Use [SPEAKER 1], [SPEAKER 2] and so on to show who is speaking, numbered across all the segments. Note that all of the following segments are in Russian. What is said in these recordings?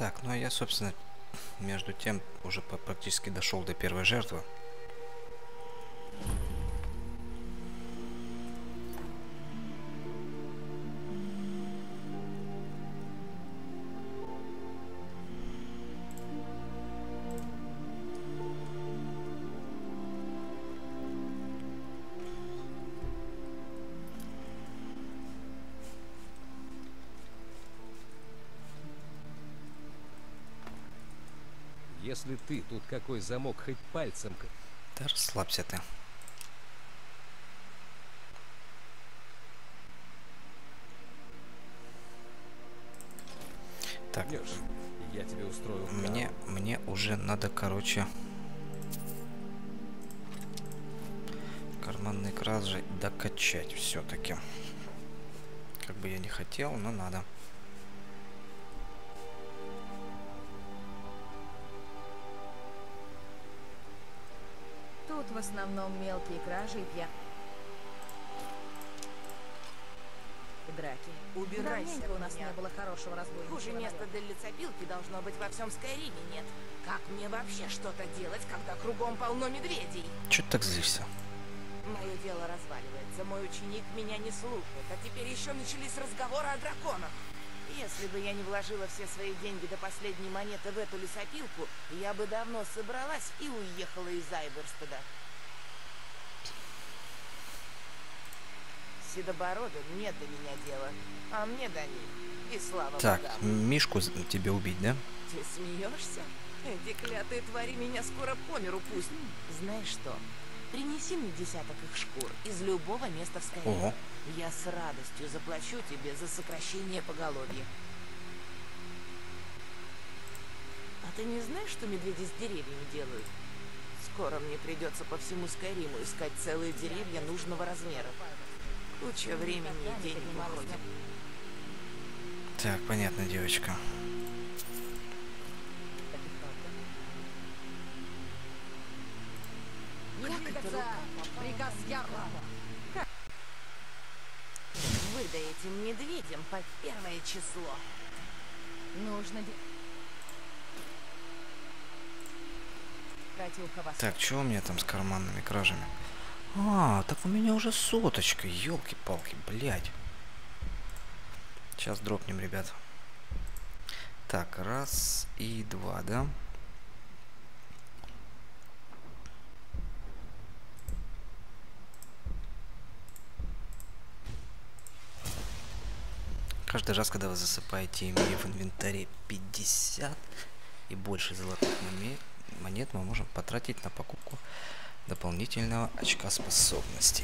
[SPEAKER 1] Так, ну а я, собственно, между тем уже практически дошел до первой жертвы.
[SPEAKER 2] Если ты тут какой замок хоть пальцем...
[SPEAKER 1] Да расслабься ты. Так,
[SPEAKER 2] Лёш, я тебе устрою...
[SPEAKER 1] мне уже надо, короче, карманные кражи докачать все-таки. Как бы я не хотел, но надо.
[SPEAKER 3] Тут в основном мелкие кражи и драки.
[SPEAKER 4] Убирайся
[SPEAKER 3] Давненько
[SPEAKER 4] от
[SPEAKER 3] у нас
[SPEAKER 4] меня.
[SPEAKER 3] не было хорошего разбойничьего
[SPEAKER 4] Хуже места
[SPEAKER 3] налета.
[SPEAKER 4] для лесопилки должно быть во всем Скайриме нет. Как мне вообще что-то делать, когда кругом полно медведей?
[SPEAKER 1] Чё ты так злишься?
[SPEAKER 4] Мое дело разваливается, мой ученик меня не слушает, а теперь еще начались разговоры о драконах. Если бы я не вложила все свои деньги до последней монеты в эту лесопилку, я бы давно собралась и уехала из Айберстеда. Седобородым нет до меня дела, а мне до них. И слава
[SPEAKER 1] Так,
[SPEAKER 4] богам.
[SPEAKER 1] Мишку тебе убить, да?
[SPEAKER 4] Ты смеешься? Эти клятые твари меня скоро по миру пустят. Знаешь что? Принеси мне десяток их шкур из любого места в Скайриме.
[SPEAKER 1] Ого.
[SPEAKER 4] Я с радостью заплачу тебе за сокращение поголовья. А ты не знаешь, что медведи с деревьями делают? Скоро мне придется по всему Скайриму искать целые деревья нужного размера. Куча времени и денег уходит.
[SPEAKER 1] Так, понятно, девочка.
[SPEAKER 3] Как это? Приказ Ярла.
[SPEAKER 4] Выдай этим медведям по 1 число.
[SPEAKER 3] Нужно... Катюха вас...
[SPEAKER 1] Так, что у меня там с карманными кражами? А, так у меня уже соточка, елки-палки, блядь. Сейчас дропнем, ребят. Так, раз и два, да? Каждый раз, когда вы засыпаете, имея в инвентаре 50 и больше золотых монет, мы можем потратить на покупку дополнительного очка способностей.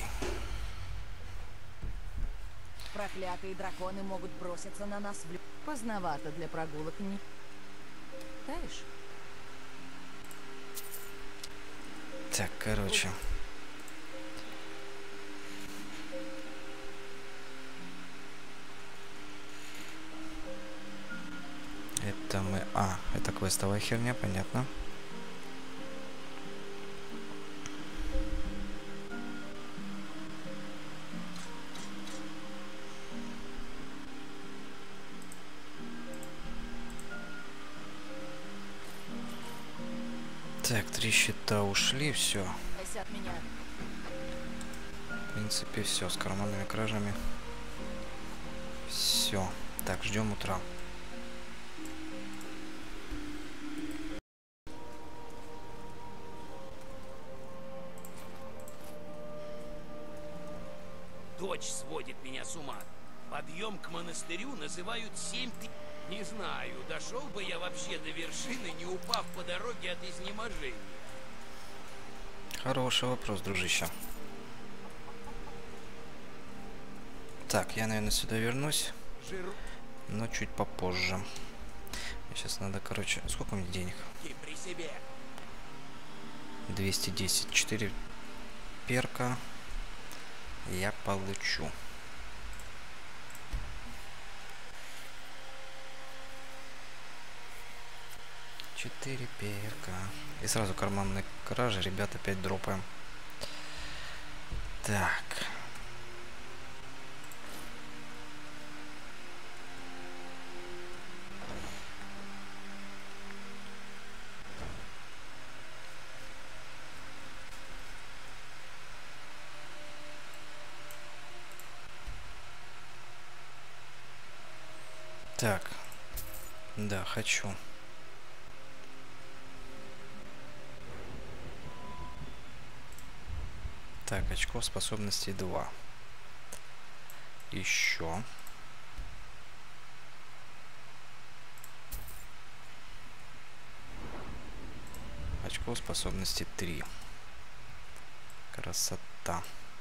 [SPEAKER 3] Проклятые драконы могут броситься на нас в... Поздновато для прогулок, не... Знаешь?
[SPEAKER 1] Так, короче. Это мы... А, это квестовая херня, понятно. Так, 3 счета ушли, все.
[SPEAKER 3] От меня.
[SPEAKER 1] В принципе, все с карманными кражами. Все. Так, ждем утра.
[SPEAKER 5] Дочь сводит меня с ума. Подъем к монастырю называют 7 тысяч. Не знаю, дошел бы я вообще до вершины, не упав по дороге от изнеможения.
[SPEAKER 1] Хороший вопрос, дружище. Так, я, наверное, сюда вернусь, но чуть попозже. Мне сейчас надо, короче... Сколько у меня денег?
[SPEAKER 5] И при себе.
[SPEAKER 1] 210. 4 перка я получу. Четыре перка. И сразу карманные кражи, ребят, опять дропаем. Так. Так. Да, хочу. Так, очков способностей 2. Еще. Очков способности 3. Красота.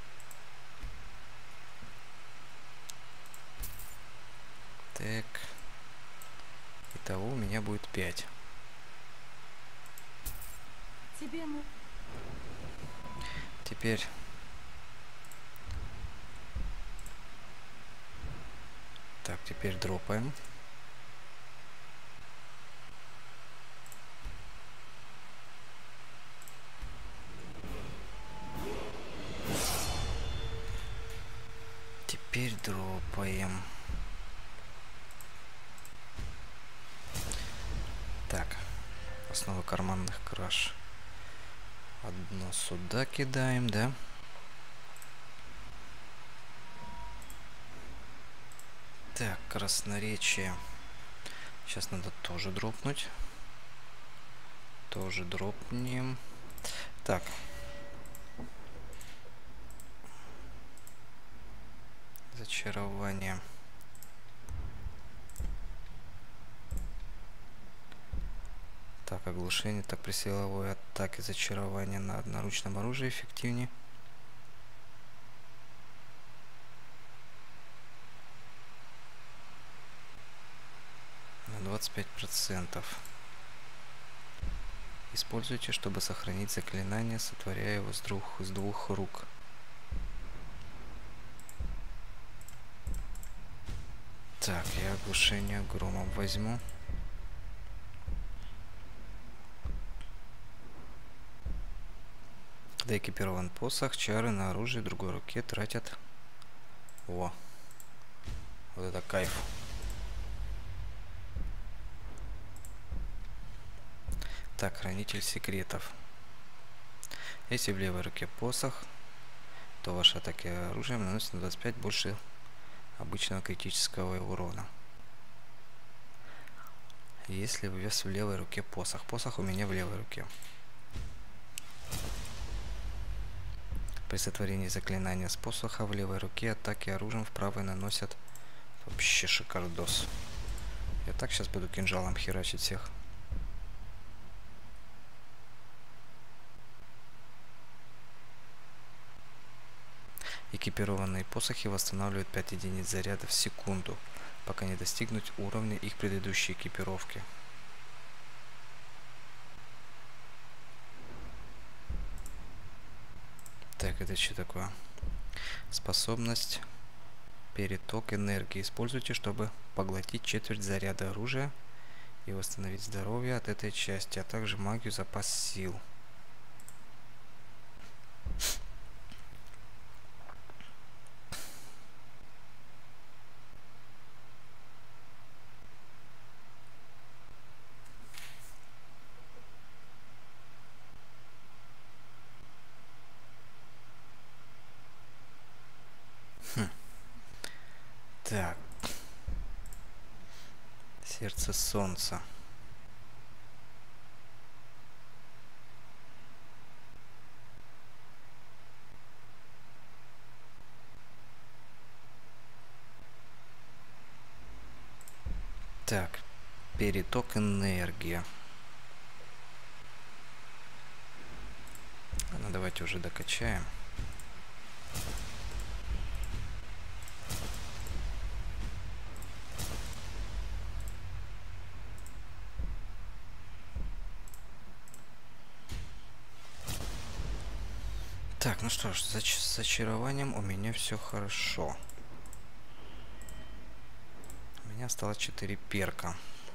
[SPEAKER 1] Так. Итого у меня будет 5.
[SPEAKER 3] Тебе, ну,
[SPEAKER 1] Теперь... Так, теперь дропаем. Теперь дропаем. Так, основы карманных краж. Одно сюда кидаем, да? Так, красноречие. Сейчас надо тоже дропнуть. Тоже дропнем. Так. Зачарование. Так, оглушение. Так, при силовой атаке зачарование на одноручном оружии эффективнее. На 25%. Используйте, чтобы сохранить заклинание, сотворяя его с двух рук. Так, я оглушение громом возьму. Когда экипирован посох, чары на оружие в другой руке тратят... О! Вот это кайф. Так, хранитель секретов. Если в левой руке посох, то ваши атаки оружием наносят на 25 больше обычного критического урона. Если у вас в левой руке посох. Посох у меня в левой руке. При сотворении заклинания с посоха в левой руке атаки оружием в правой наносят вообще шикардос. Я так сейчас буду кинжалом херачить всех. Экипированные посохи восстанавливают 5 единиц заряда в секунду, пока не достигнут уровня их предыдущей экипировки. Так, это что такое? Способность переток энергии. Используйте, чтобы поглотить четверть заряда оружия и восстановить здоровье от этой части, а также магию запас сил. Так. Сердце солнца. Так. Переток энергии. Ну, давайте уже докачаем. Так, ну что ж, с зачарованием у меня все хорошо. У меня осталось 4 перка.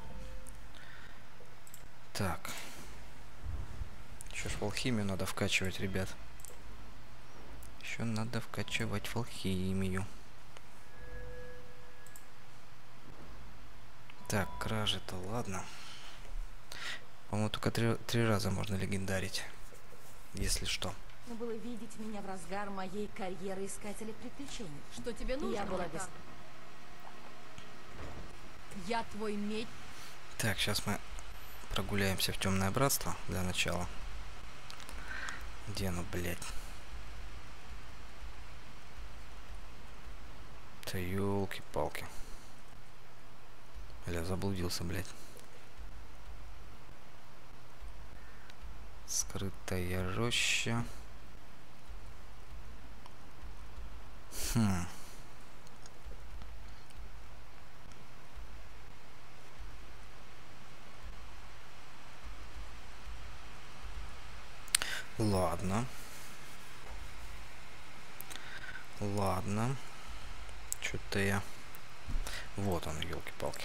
[SPEAKER 1] Так. Еще ж в алхимию надо вкачивать, ребят. Еще надо вкачивать в алхимию. Так, кражи-то ладно. По-моему, только три раза можно легендарить. Если что.
[SPEAKER 3] нужно было видеть меня в разгар моей карьеры искателя приключений.
[SPEAKER 6] Что тебе нужно?
[SPEAKER 3] Я была без... Я твой меч.
[SPEAKER 1] Так, сейчас мы прогуляемся в Темное Братство для начала. Где оно, блядь? Да ёлки-палки. Бля, заблудился, блядь. Скрытая роща. Ладно. Ладно. Что-то я... Вот он, елки-палки.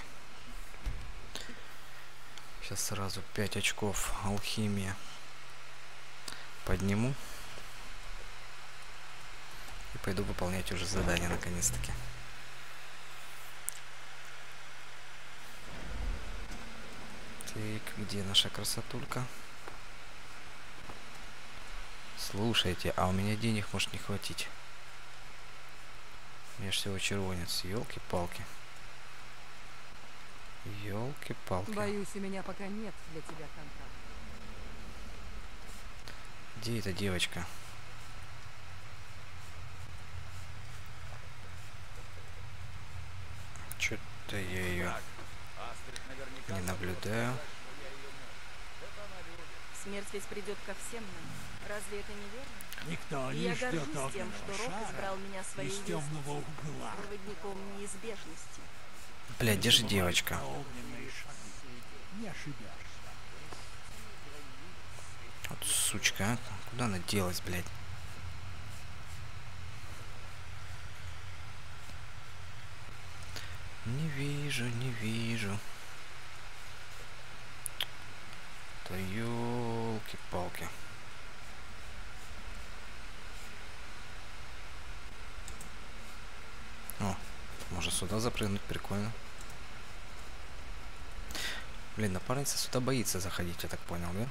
[SPEAKER 1] Сейчас сразу 5 очков алхимия подниму. И пойду выполнять уже задание наконец-таки. Так, где наша красотулька? Слушайте, а у меня денег может не хватить. У меня же всего червонец. Ёлки-палки. Ёлки-палки.
[SPEAKER 3] Боюсь, у меня пока нет для тебя контракта.
[SPEAKER 1] Где эта девочка? Чё-то я ее не наблюдаю.
[SPEAKER 6] Смерть ведь придет ко всем нам. Разве это не верно?
[SPEAKER 5] Никто
[SPEAKER 6] И
[SPEAKER 5] не
[SPEAKER 6] я
[SPEAKER 5] ждет
[SPEAKER 6] горжусь тем,
[SPEAKER 5] огненного
[SPEAKER 6] что Рок
[SPEAKER 5] шара
[SPEAKER 6] избрал меня своей
[SPEAKER 5] из темного
[SPEAKER 6] вестницей,
[SPEAKER 5] угла.
[SPEAKER 6] проводником неизбежности.
[SPEAKER 1] Блядь, где же девочка?
[SPEAKER 5] Огненные шары. Не ошибешься.
[SPEAKER 1] Вот сучка, а? Куда она делась, блядь? Не вижу, не вижу. Да ёлки-палки. О, можно сюда запрыгнуть, прикольно. Блин, напарница сюда боится заходить, я так понял, да?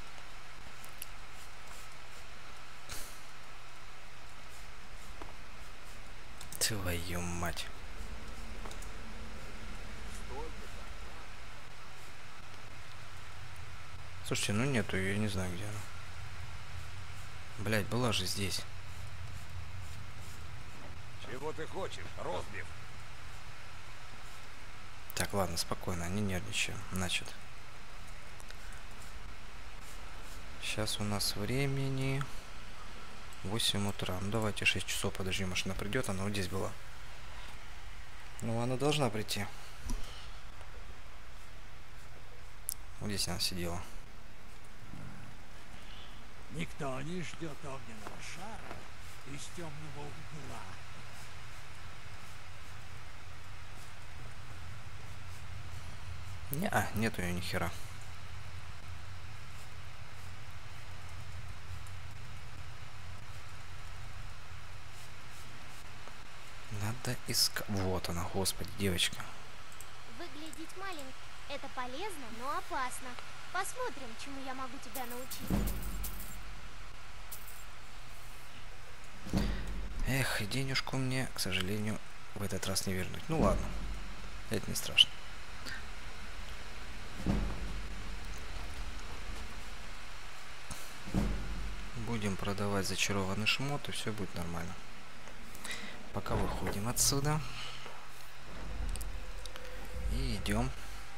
[SPEAKER 1] Твою мать. Слушайте, ну нету ее, я не знаю, где она. Блять, была же здесь.
[SPEAKER 2] Чего ты хочешь, Розбив?
[SPEAKER 1] Так, ладно, спокойно, не нервничаем. Значит, сейчас у нас времени 8 утра. Ну давайте 6 часов подождем, машина придет, она вот здесь была. Ну, она должна прийти. Вот здесь она сидела.
[SPEAKER 5] Никто не ждет огненного шара из темного угла.
[SPEAKER 1] Нету ее ни хера. Надо искать. Вот она, господи, девочка.
[SPEAKER 7] Выглядеть маленькой — это полезно, но опасно. Посмотрим, чему я могу тебя научить.
[SPEAKER 1] Эх, денежку мне, к сожалению, в этот раз не вернуть. Ну ладно, это не страшно. Будем продавать зачарованный шмот, и все будет нормально. Пока выходим отсюда. И идем.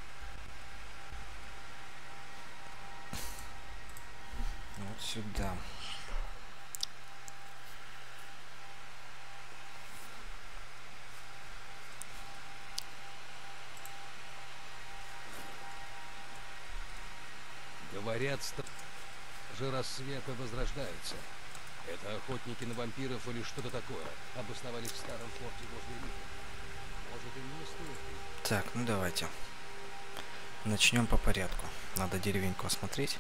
[SPEAKER 1] Вот сюда.
[SPEAKER 2] Говорят, же рассвета возрождаются. Это охотники на вампиров или что-то такое. Обосновались в старом форте возле Рига. Может, и не стоит.
[SPEAKER 1] Так, ну давайте. Начнем по порядку. Надо деревеньку осмотреть.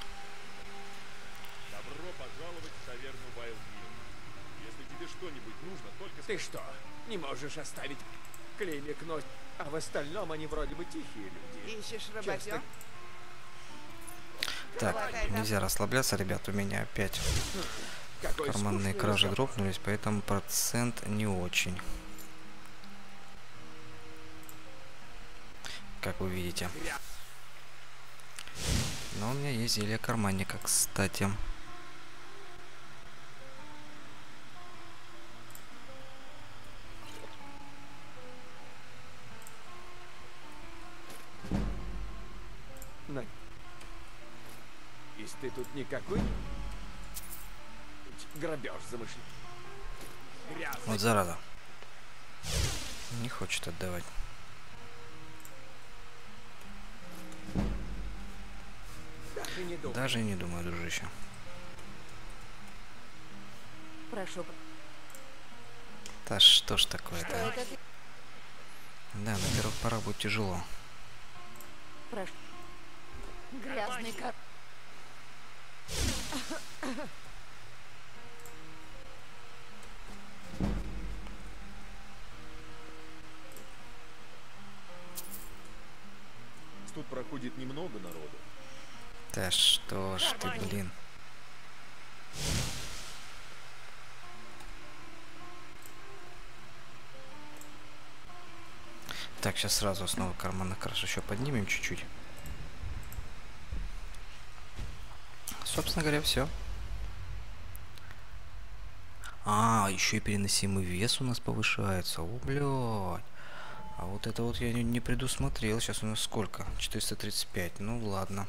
[SPEAKER 8] Добро пожаловать в таверну Вайлдвилл. Если тебе что-нибудь нужно, только...
[SPEAKER 9] Ты что, не можешь оставить клеймик нос, а в остальном они вроде бы тихие люди.
[SPEAKER 4] Ищешь работёг?
[SPEAKER 1] Так, нельзя расслабляться, ребят. У меня опять
[SPEAKER 9] Какой
[SPEAKER 1] карманные
[SPEAKER 9] скучный
[SPEAKER 1] кражи
[SPEAKER 9] разговор.
[SPEAKER 1] дропнулись, поэтому процент не очень. как вы видите. Но у меня есть зелье карманника, кстати.
[SPEAKER 9] Если ты тут никакой грабеж замышляешь.
[SPEAKER 1] Вот зараза. Не хочет отдавать. Даже не думаю, дружище.
[SPEAKER 3] Прошу.
[SPEAKER 1] Да что ж такое-то? Да, на первых порах будет тяжело.
[SPEAKER 3] Прошу. Грязный кар...
[SPEAKER 8] Тут проходит немного народу.
[SPEAKER 1] Да что ж ты, блин. Так, сейчас сразу снова карманный краш еще поднимем чуть-чуть. Собственно говоря, все. А, еще и переносимый вес у нас повышается. О, блядь. А вот это вот я не предусмотрел. Сейчас у нас сколько? 435. Ну ладно.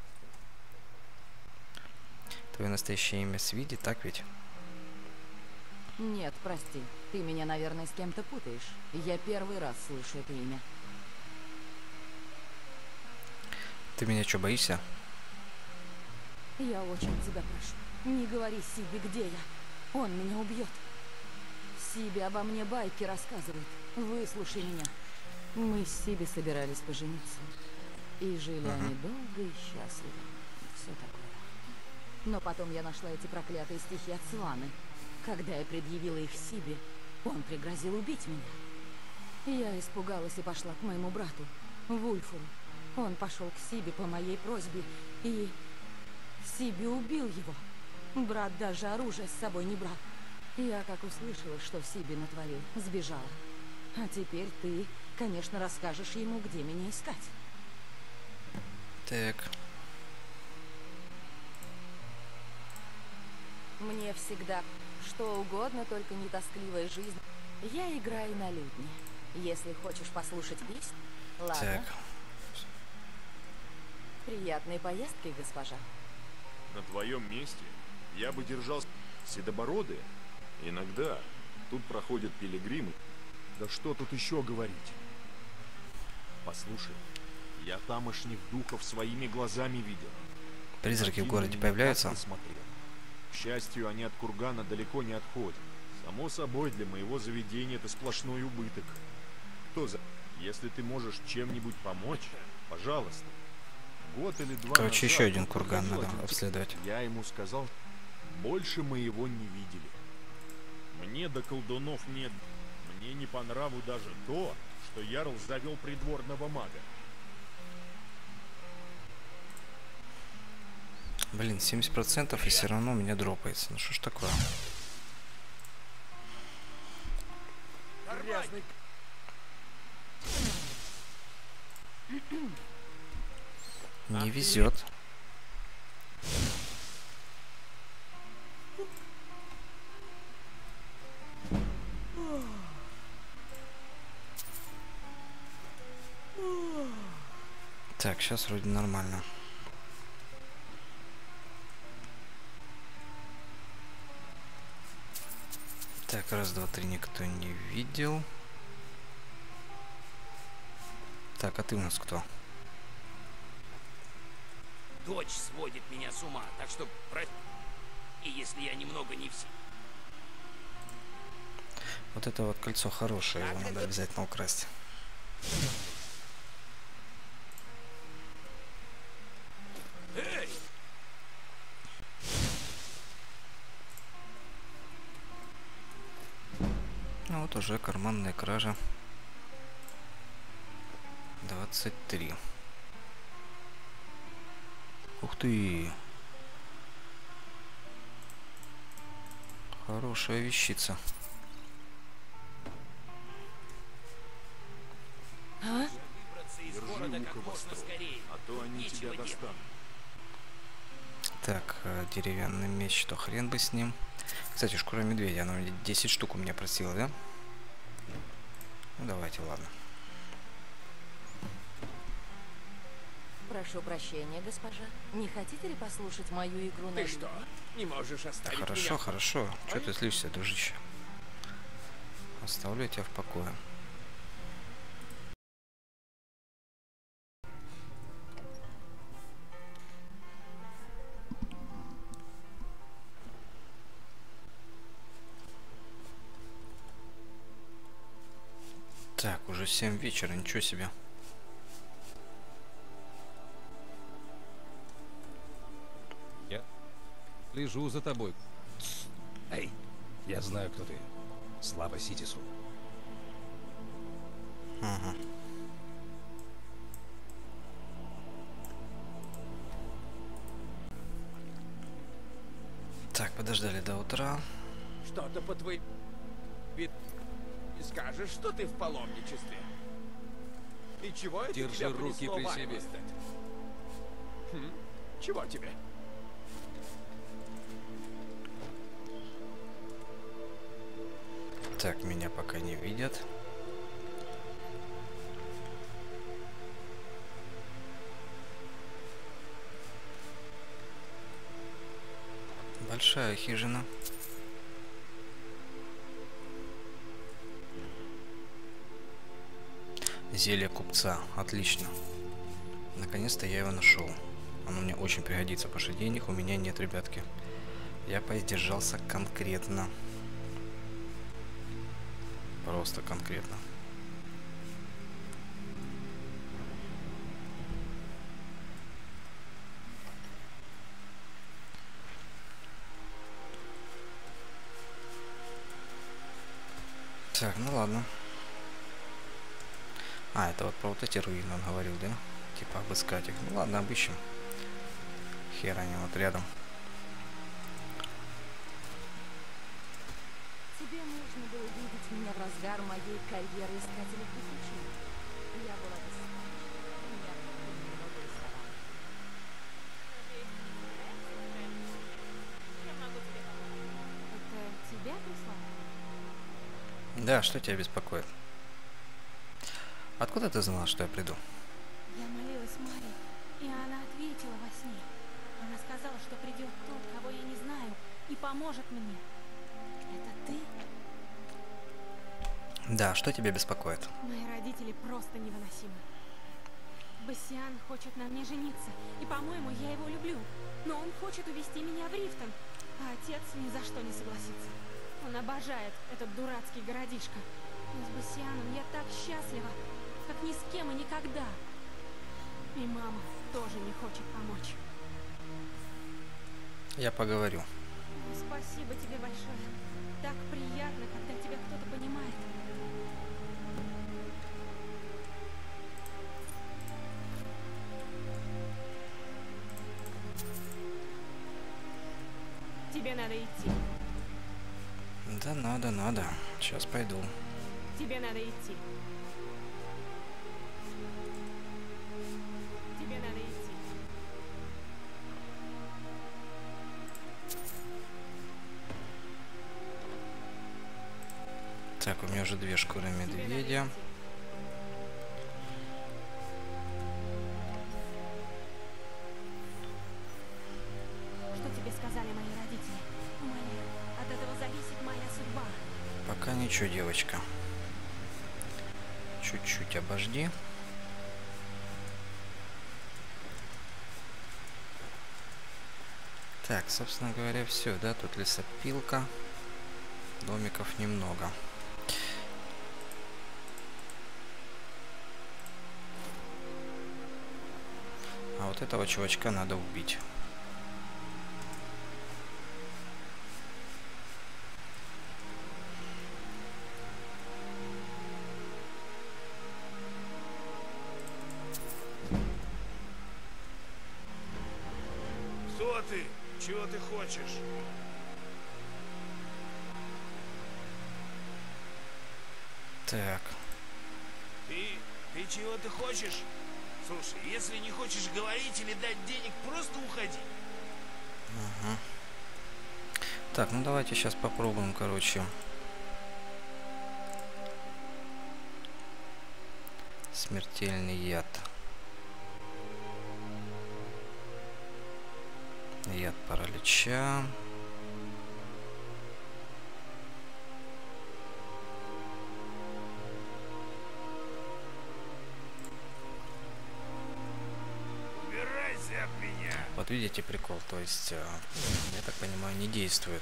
[SPEAKER 1] Твое настоящее имя Свиди, так ведь?
[SPEAKER 3] Нет, прости. Ты меня, наверное, с кем-то путаешь. Я первый раз слышу это имя.
[SPEAKER 1] Ты меня что, боишься?
[SPEAKER 3] Я очень тебя прошу. Не говори Сиби, где я. Он меня убьет. Сиби обо мне байки рассказывает. Выслушай меня. Мы с Сиби собирались пожениться. И жили они долго и счастливо. Все такое. Но потом я нашла эти проклятые стихи от Сваны. Когда я предъявила их Сиби, он пригрозил убить меня. Я испугалась и пошла к моему брату, Вульфу. Он пошел к Сиби по моей просьбе, и Сиби убил его. Брат даже оружие с собой не брал. Я, как услышала, что Сиби натворил, сбежала. А теперь ты, конечно, расскажешь ему, где меня искать.
[SPEAKER 1] Так.
[SPEAKER 3] Мне всегда что угодно, только не тоскливая жизнь. Я играю на лютне. Если хочешь послушать песню, ладно.
[SPEAKER 1] Так.
[SPEAKER 3] Приятной поездки, госпожа.
[SPEAKER 8] На твоем месте я бы держал седобородые. Иногда тут проходят пилигримы. Да что тут еще говорить? Послушай, я тамошних духов своими глазами видел.
[SPEAKER 1] Призраки в
[SPEAKER 8] Один
[SPEAKER 1] городе
[SPEAKER 8] на меня
[SPEAKER 1] появляются?
[SPEAKER 8] так посмотрел. К счастью, они от кургана далеко не отходят. Само собой, для моего заведения это сплошной убыток. Кто за... Если ты можешь чем-нибудь помочь, пожалуйста. Год или два
[SPEAKER 1] Короче,
[SPEAKER 8] назад
[SPEAKER 1] еще один
[SPEAKER 8] тут
[SPEAKER 1] курган
[SPEAKER 8] проходил
[SPEAKER 1] надо
[SPEAKER 8] один тип.
[SPEAKER 1] обследовать.
[SPEAKER 8] Я ему сказал, больше мы его не видели. Мне до колдунов нет. Мне не по нраву даже то, что Ярл завел придворного мага.
[SPEAKER 1] Блин, 70% и все равно у меня дропается. Ну что ж такое?
[SPEAKER 9] Грязный...
[SPEAKER 1] Не везет. Так, сейчас вроде нормально. Так, раз, два, три, никто не видел. Так, а ты у нас кто?
[SPEAKER 5] Дочь сводит меня с ума, так что и если я немного не в си-
[SPEAKER 1] Вот это вот кольцо хорошее, его надо обязательно украсть.
[SPEAKER 5] Эй!
[SPEAKER 1] Ну вот уже карманная кража. 23. Ух ты! Хорошая вещица.
[SPEAKER 3] А?
[SPEAKER 5] Выбраться из
[SPEAKER 8] Держи
[SPEAKER 5] города
[SPEAKER 8] монстру,
[SPEAKER 5] скорее.
[SPEAKER 8] а то они тебя
[SPEAKER 5] Нечего делать.
[SPEAKER 8] достанут.
[SPEAKER 1] Так, деревянный меч, что хрен бы с ним. Кстати, шкура медведя, она 10 штук у меня просила, да? Ну давайте, ладно.
[SPEAKER 3] Прошу прощения, госпожа. Не хотите ли послушать мою игру на
[SPEAKER 9] Ты
[SPEAKER 3] лютне?
[SPEAKER 9] что, не можешь оставить
[SPEAKER 1] Хорошо,
[SPEAKER 9] меня?
[SPEAKER 1] хорошо. Чё ты злишься, дружище? Оставлю тебя в покое. Так, уже 7 вечера, ничего себе.
[SPEAKER 2] Я слежу за тобой. Эй, я знаю, кто ты. Слава Ситису.
[SPEAKER 1] Ага. Так, подождали до утра.
[SPEAKER 9] Что-то по твоей... Не скажешь, что ты в паломничестве? И чего это
[SPEAKER 2] Держи
[SPEAKER 9] тебя
[SPEAKER 2] руки
[SPEAKER 9] понесло
[SPEAKER 2] при
[SPEAKER 9] в
[SPEAKER 2] себе.
[SPEAKER 9] Айвенстед? Чего тебе?
[SPEAKER 1] Так, меня пока не видят. Большая хижина. Зелье купца. Отлично. Наконец-то я его нашел. Оно мне очень пригодится, потому что денег у меня нет, ребятки. Я поиздержался конкретно. Просто конкретно. Так, ну ладно. А, это вот про вот эти руины он говорил, да? Типа обыскать их. Ну ладно, обыщем. Хер они вот рядом.
[SPEAKER 3] Тебе нужно было видеть меня в разгар моей карьеры искателя приключений. Я была бесстрашна. Меня немного рисовала. Это тебя прислали?
[SPEAKER 1] Да, что тебя беспокоит? Откуда ты знала, что я приду?
[SPEAKER 6] Я молилась Маре, и она ответила во сне. Она сказала, что придет тот, кого я не знаю, и поможет мне. Это ты?
[SPEAKER 1] Да, что тебя беспокоит?
[SPEAKER 6] Мои родители просто невыносимы. Бассиан хочет на мне жениться, и, по-моему, я его люблю. Но он хочет увезти меня в Рифтон, а отец ни за что не согласится. Он обожает этот дурацкий городишко. Но с Бассианом я так счастлива, как ни с кем и никогда. И мама тоже не хочет помочь.
[SPEAKER 1] Я поговорю.
[SPEAKER 6] Спасибо тебе большое. Так приятно, когда тебя кто-то понимает. Тебе надо идти.
[SPEAKER 1] Да надо. Сейчас пойду.
[SPEAKER 6] Тебе надо идти. Тебе надо идти.
[SPEAKER 1] Так, у меня уже 2 шкуры медведя.
[SPEAKER 6] Что тебе сказали мои родители? Умоляю, от этого зависит моя судьба.
[SPEAKER 1] Пока ничего, девочка. Чуть-чуть обожди. Так, собственно говоря, все, да, тут лесопилка. Домиков немного. А вот этого чувачка надо убить.
[SPEAKER 5] Кто ты? Чего ты хочешь?
[SPEAKER 1] Так,
[SPEAKER 5] Ты чего ты хочешь? Слушай, если не хочешь говорить или дать денег, просто уходи.
[SPEAKER 1] Угу. Так, ну давайте сейчас попробуем, короче. Смертельный яд. Яд паралича.
[SPEAKER 5] Убирайся от меня.
[SPEAKER 1] Вот видите прикол, то есть, я так понимаю, не действует.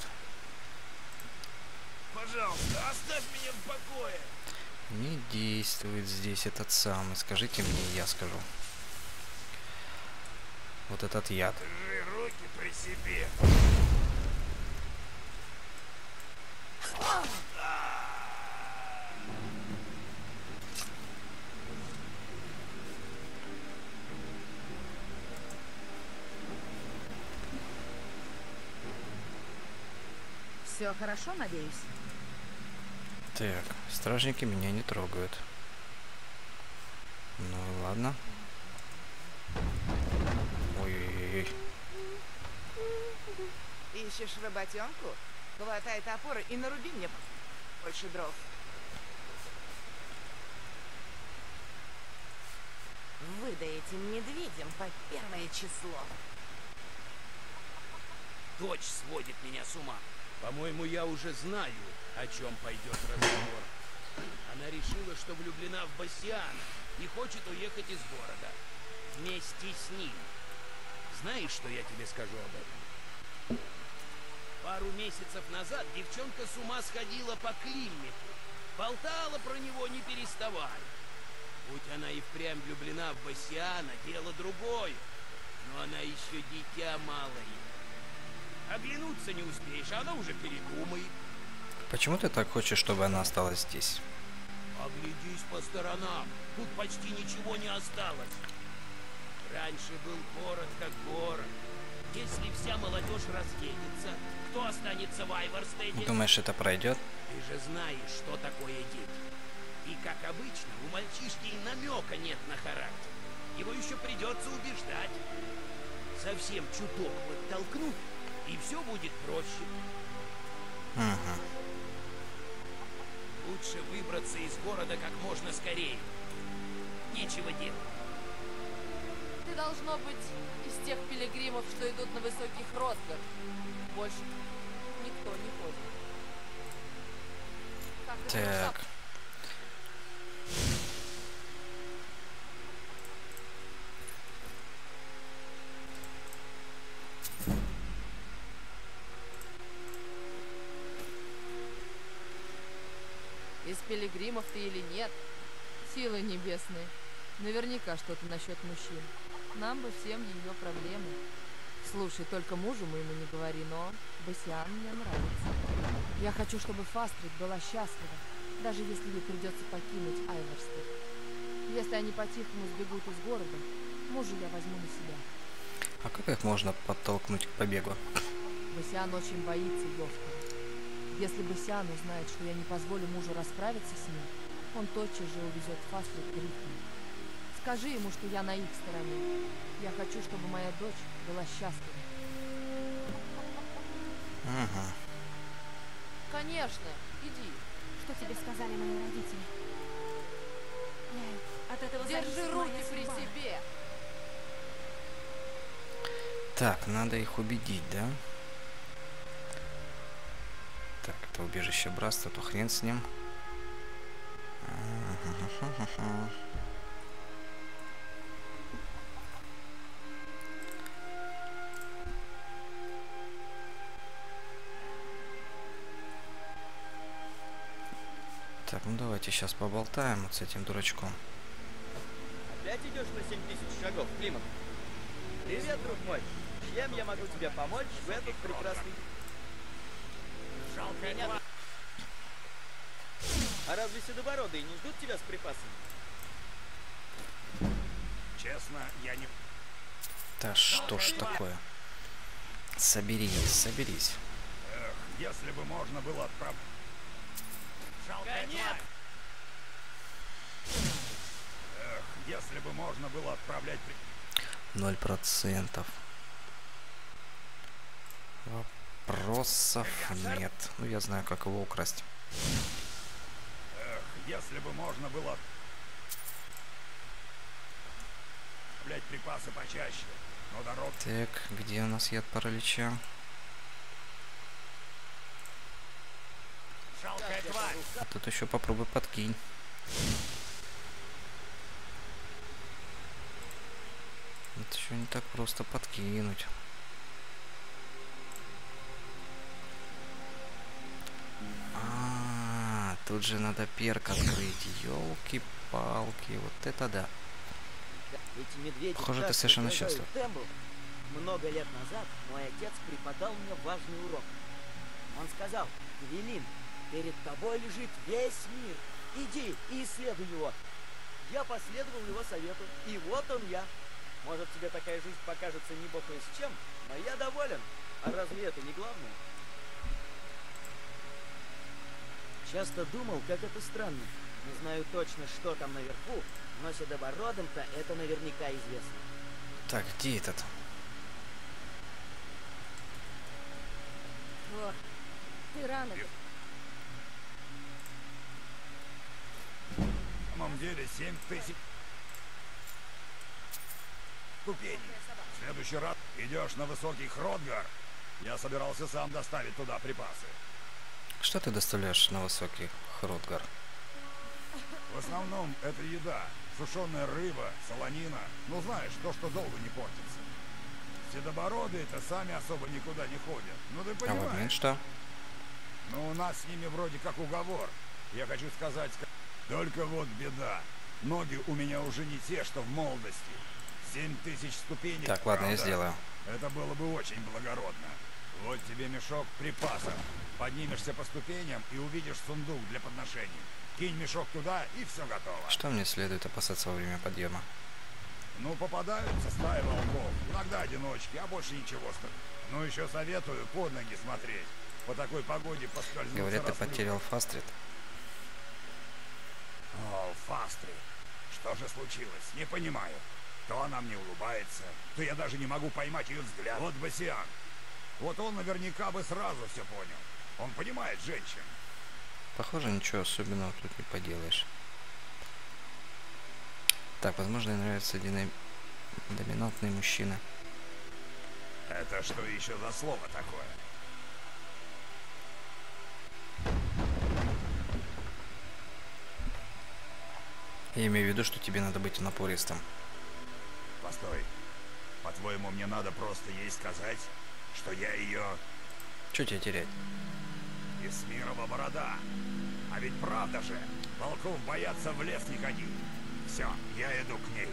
[SPEAKER 5] Пожалуйста, оставь меня в покое.
[SPEAKER 1] Не действует здесь этот самый. Скажите мне, я скажу. Вот этот яд.
[SPEAKER 5] Держи руки при себе.
[SPEAKER 4] Все хорошо, надеюсь?
[SPEAKER 1] Так, стражники меня не трогают. Ну ладно. Ой-ой-ой.
[SPEAKER 4] Ищешь работенку? Хватай топор и наруби мне больше дров. Выдай этим медведям по 1 число.
[SPEAKER 5] Дочь сводит меня с ума. По-моему, я уже знаю, о чем пойдет разговор. Она решила, что влюблена в Бассиана и хочет уехать из города. Вместе с ним. Знаешь, что я тебе скажу об этом? Пару месяцев назад девчонка с ума сходила по Климмету. Болтала про него не переставая. Будь она и впрямь влюблена в Бассиана, дело другое. Но она еще дитя малое. Оглянуться не успеешь, а она уже передумает.
[SPEAKER 1] Почему ты так хочешь, чтобы она осталась здесь?
[SPEAKER 5] Оглядись по сторонам. Тут почти ничего не осталось. Раньше был город как город. Если вся молодежь разъедется, кто останется в Айворстеде?
[SPEAKER 1] Думаешь, это пройдет?
[SPEAKER 5] Ты же знаешь, что такое дети. И, как обычно, у мальчишки и намека нет на характер. Его еще придется убеждать. Совсем чуток подтолкнуть, и все будет проще.
[SPEAKER 1] Угу.
[SPEAKER 5] Лучше выбраться из города как можно скорее. Нечего делать.
[SPEAKER 10] Ты должно быть из тех пилигримов, что идут на высоких Ротгар. Больше никто не ходит. Как это
[SPEAKER 1] Так.
[SPEAKER 10] Из пилигримов ты или нет? Силы небесные. Наверняка что-то насчет мужчин. Нам бы всем ее проблемы. Слушай, только мужу моему не говори, но Бассиан мне нравится. Я хочу, чтобы Фастрид была счастлива, даже если ей придется покинуть Айворстед. Если они по-тихому сбегут из города, мужа я возьму на себя.
[SPEAKER 1] А как их можно подтолкнуть к побегу?
[SPEAKER 10] Бассиан очень боится Йовкара. Если Бассиан узнает, что я не позволю мужу расправиться с ним, он тотчас же увезет Фастрид к Рифту. Скажи ему, что я на их стороне. Я хочу, чтобы моя дочь была счастлива.
[SPEAKER 1] Угу.
[SPEAKER 10] Конечно, иди.
[SPEAKER 6] Что тебе сказали мои родители? От этого
[SPEAKER 10] Держи
[SPEAKER 6] зависит
[SPEAKER 10] руки
[SPEAKER 6] моя
[SPEAKER 10] при
[SPEAKER 6] судьба.
[SPEAKER 10] себе.
[SPEAKER 1] Так, надо их убедить, да? Так, это убежище братства, то хрен с ним. Так, ну давайте сейчас поболтаем вот с этим дурачком.
[SPEAKER 11] Опять идешь на 7000 шагов, Климов? Привет, друг мой. Чем я могу тебе помочь в этот прекрасный...
[SPEAKER 5] Жалко
[SPEAKER 11] меня... А разве седобородые не ждут тебя с припасами?
[SPEAKER 5] Честно, я не...
[SPEAKER 1] Да что ж такое? Соберись, соберись.
[SPEAKER 5] Эх, если бы можно было отправить... Жалко,
[SPEAKER 11] Нет!
[SPEAKER 5] Эх, если бы
[SPEAKER 12] бы можно было отправлять...
[SPEAKER 1] 0%. Вопросов нет. Ну, я знаю, как его украсть.
[SPEAKER 12] Эх, если бы можно было... отправлять припасы почаще. Но дорог...
[SPEAKER 1] Так, где у нас яд паралича?
[SPEAKER 12] Жалкая тварь!
[SPEAKER 1] А тут еще попробуй подкинь. Это еще не так просто подкинуть. Тут же надо перк открыть. Ёлки-палки, вот это да.
[SPEAKER 11] Эти медведи
[SPEAKER 1] Похоже, ты
[SPEAKER 11] так
[SPEAKER 1] совершенно
[SPEAKER 11] раздражают
[SPEAKER 1] счастлив.
[SPEAKER 11] Тембл. Много лет назад мой отец преподал мне важный урок. Он сказал: Гвелин, перед тобой лежит весь мир. Иди и исследуй его. Я последовал его совету, и вот он я. Может, тебе такая жизнь покажется не бог с чем, но я доволен. А разве это не главное? Часто думал, как это странно. Не знаю точно, что там наверху, но седобородым-то это наверняка известно.
[SPEAKER 1] Так, где этот?
[SPEAKER 3] О, ты рано.
[SPEAKER 12] На самом деле 7000 ступеней. В следующий раз идешь на высокий Хродгар. Я собирался сам доставить туда припасы.
[SPEAKER 1] Что ты доставляешь на высокий Хродгар?
[SPEAKER 12] В основном это еда. Сушеная рыба, солонина. Ну знаешь, то, что долго не портится. Седобородые-то сами особо никуда не ходят. Ну ты
[SPEAKER 1] А в
[SPEAKER 12] понимаешь.
[SPEAKER 1] обмен что?
[SPEAKER 12] Ну у нас с ними вроде как уговор. Я хочу сказать, только вот беда. Ноги у меня уже не те, что в молодости. 7000 ступеней.
[SPEAKER 1] Так, ладно, я
[SPEAKER 12] правда,
[SPEAKER 1] сделаю.
[SPEAKER 12] это было бы очень благородно. Вот тебе мешок припасов. Поднимешься по ступеням и увидишь сундук для подношений. Кинь мешок туда, и все готово.
[SPEAKER 1] Что мне следует опасаться во время подъема?
[SPEAKER 12] Ну, попадаются стаи волков. Иногда одиночки, а больше ничего. Ну, еще советую под ноги смотреть. По такой погоде поскользнуться.
[SPEAKER 1] Говорят, ты
[SPEAKER 12] расплюнуть.
[SPEAKER 1] потерял Фастрид.
[SPEAKER 12] О, Фастрид. Что же случилось? Не понимаю. То она мне улыбается, то я даже не могу поймать ее взгляд. Вот Басиан. Вот он наверняка бы сразу все понял. Он понимает женщин.
[SPEAKER 1] Похоже, ничего особенного тут не поделаешь. Так, возможно, ей нравится доминантный мужчина.
[SPEAKER 12] Это что еще за слово такое?
[SPEAKER 1] Я имею в виду, что тебе надо быть напористым.
[SPEAKER 12] Постой. По-твоему, мне надо просто ей сказать, что я ее...
[SPEAKER 1] Чё тебе терять?
[SPEAKER 12] Исмирова борода. А ведь правда же, волков боятся в лес не ходить. Все, я иду к ней.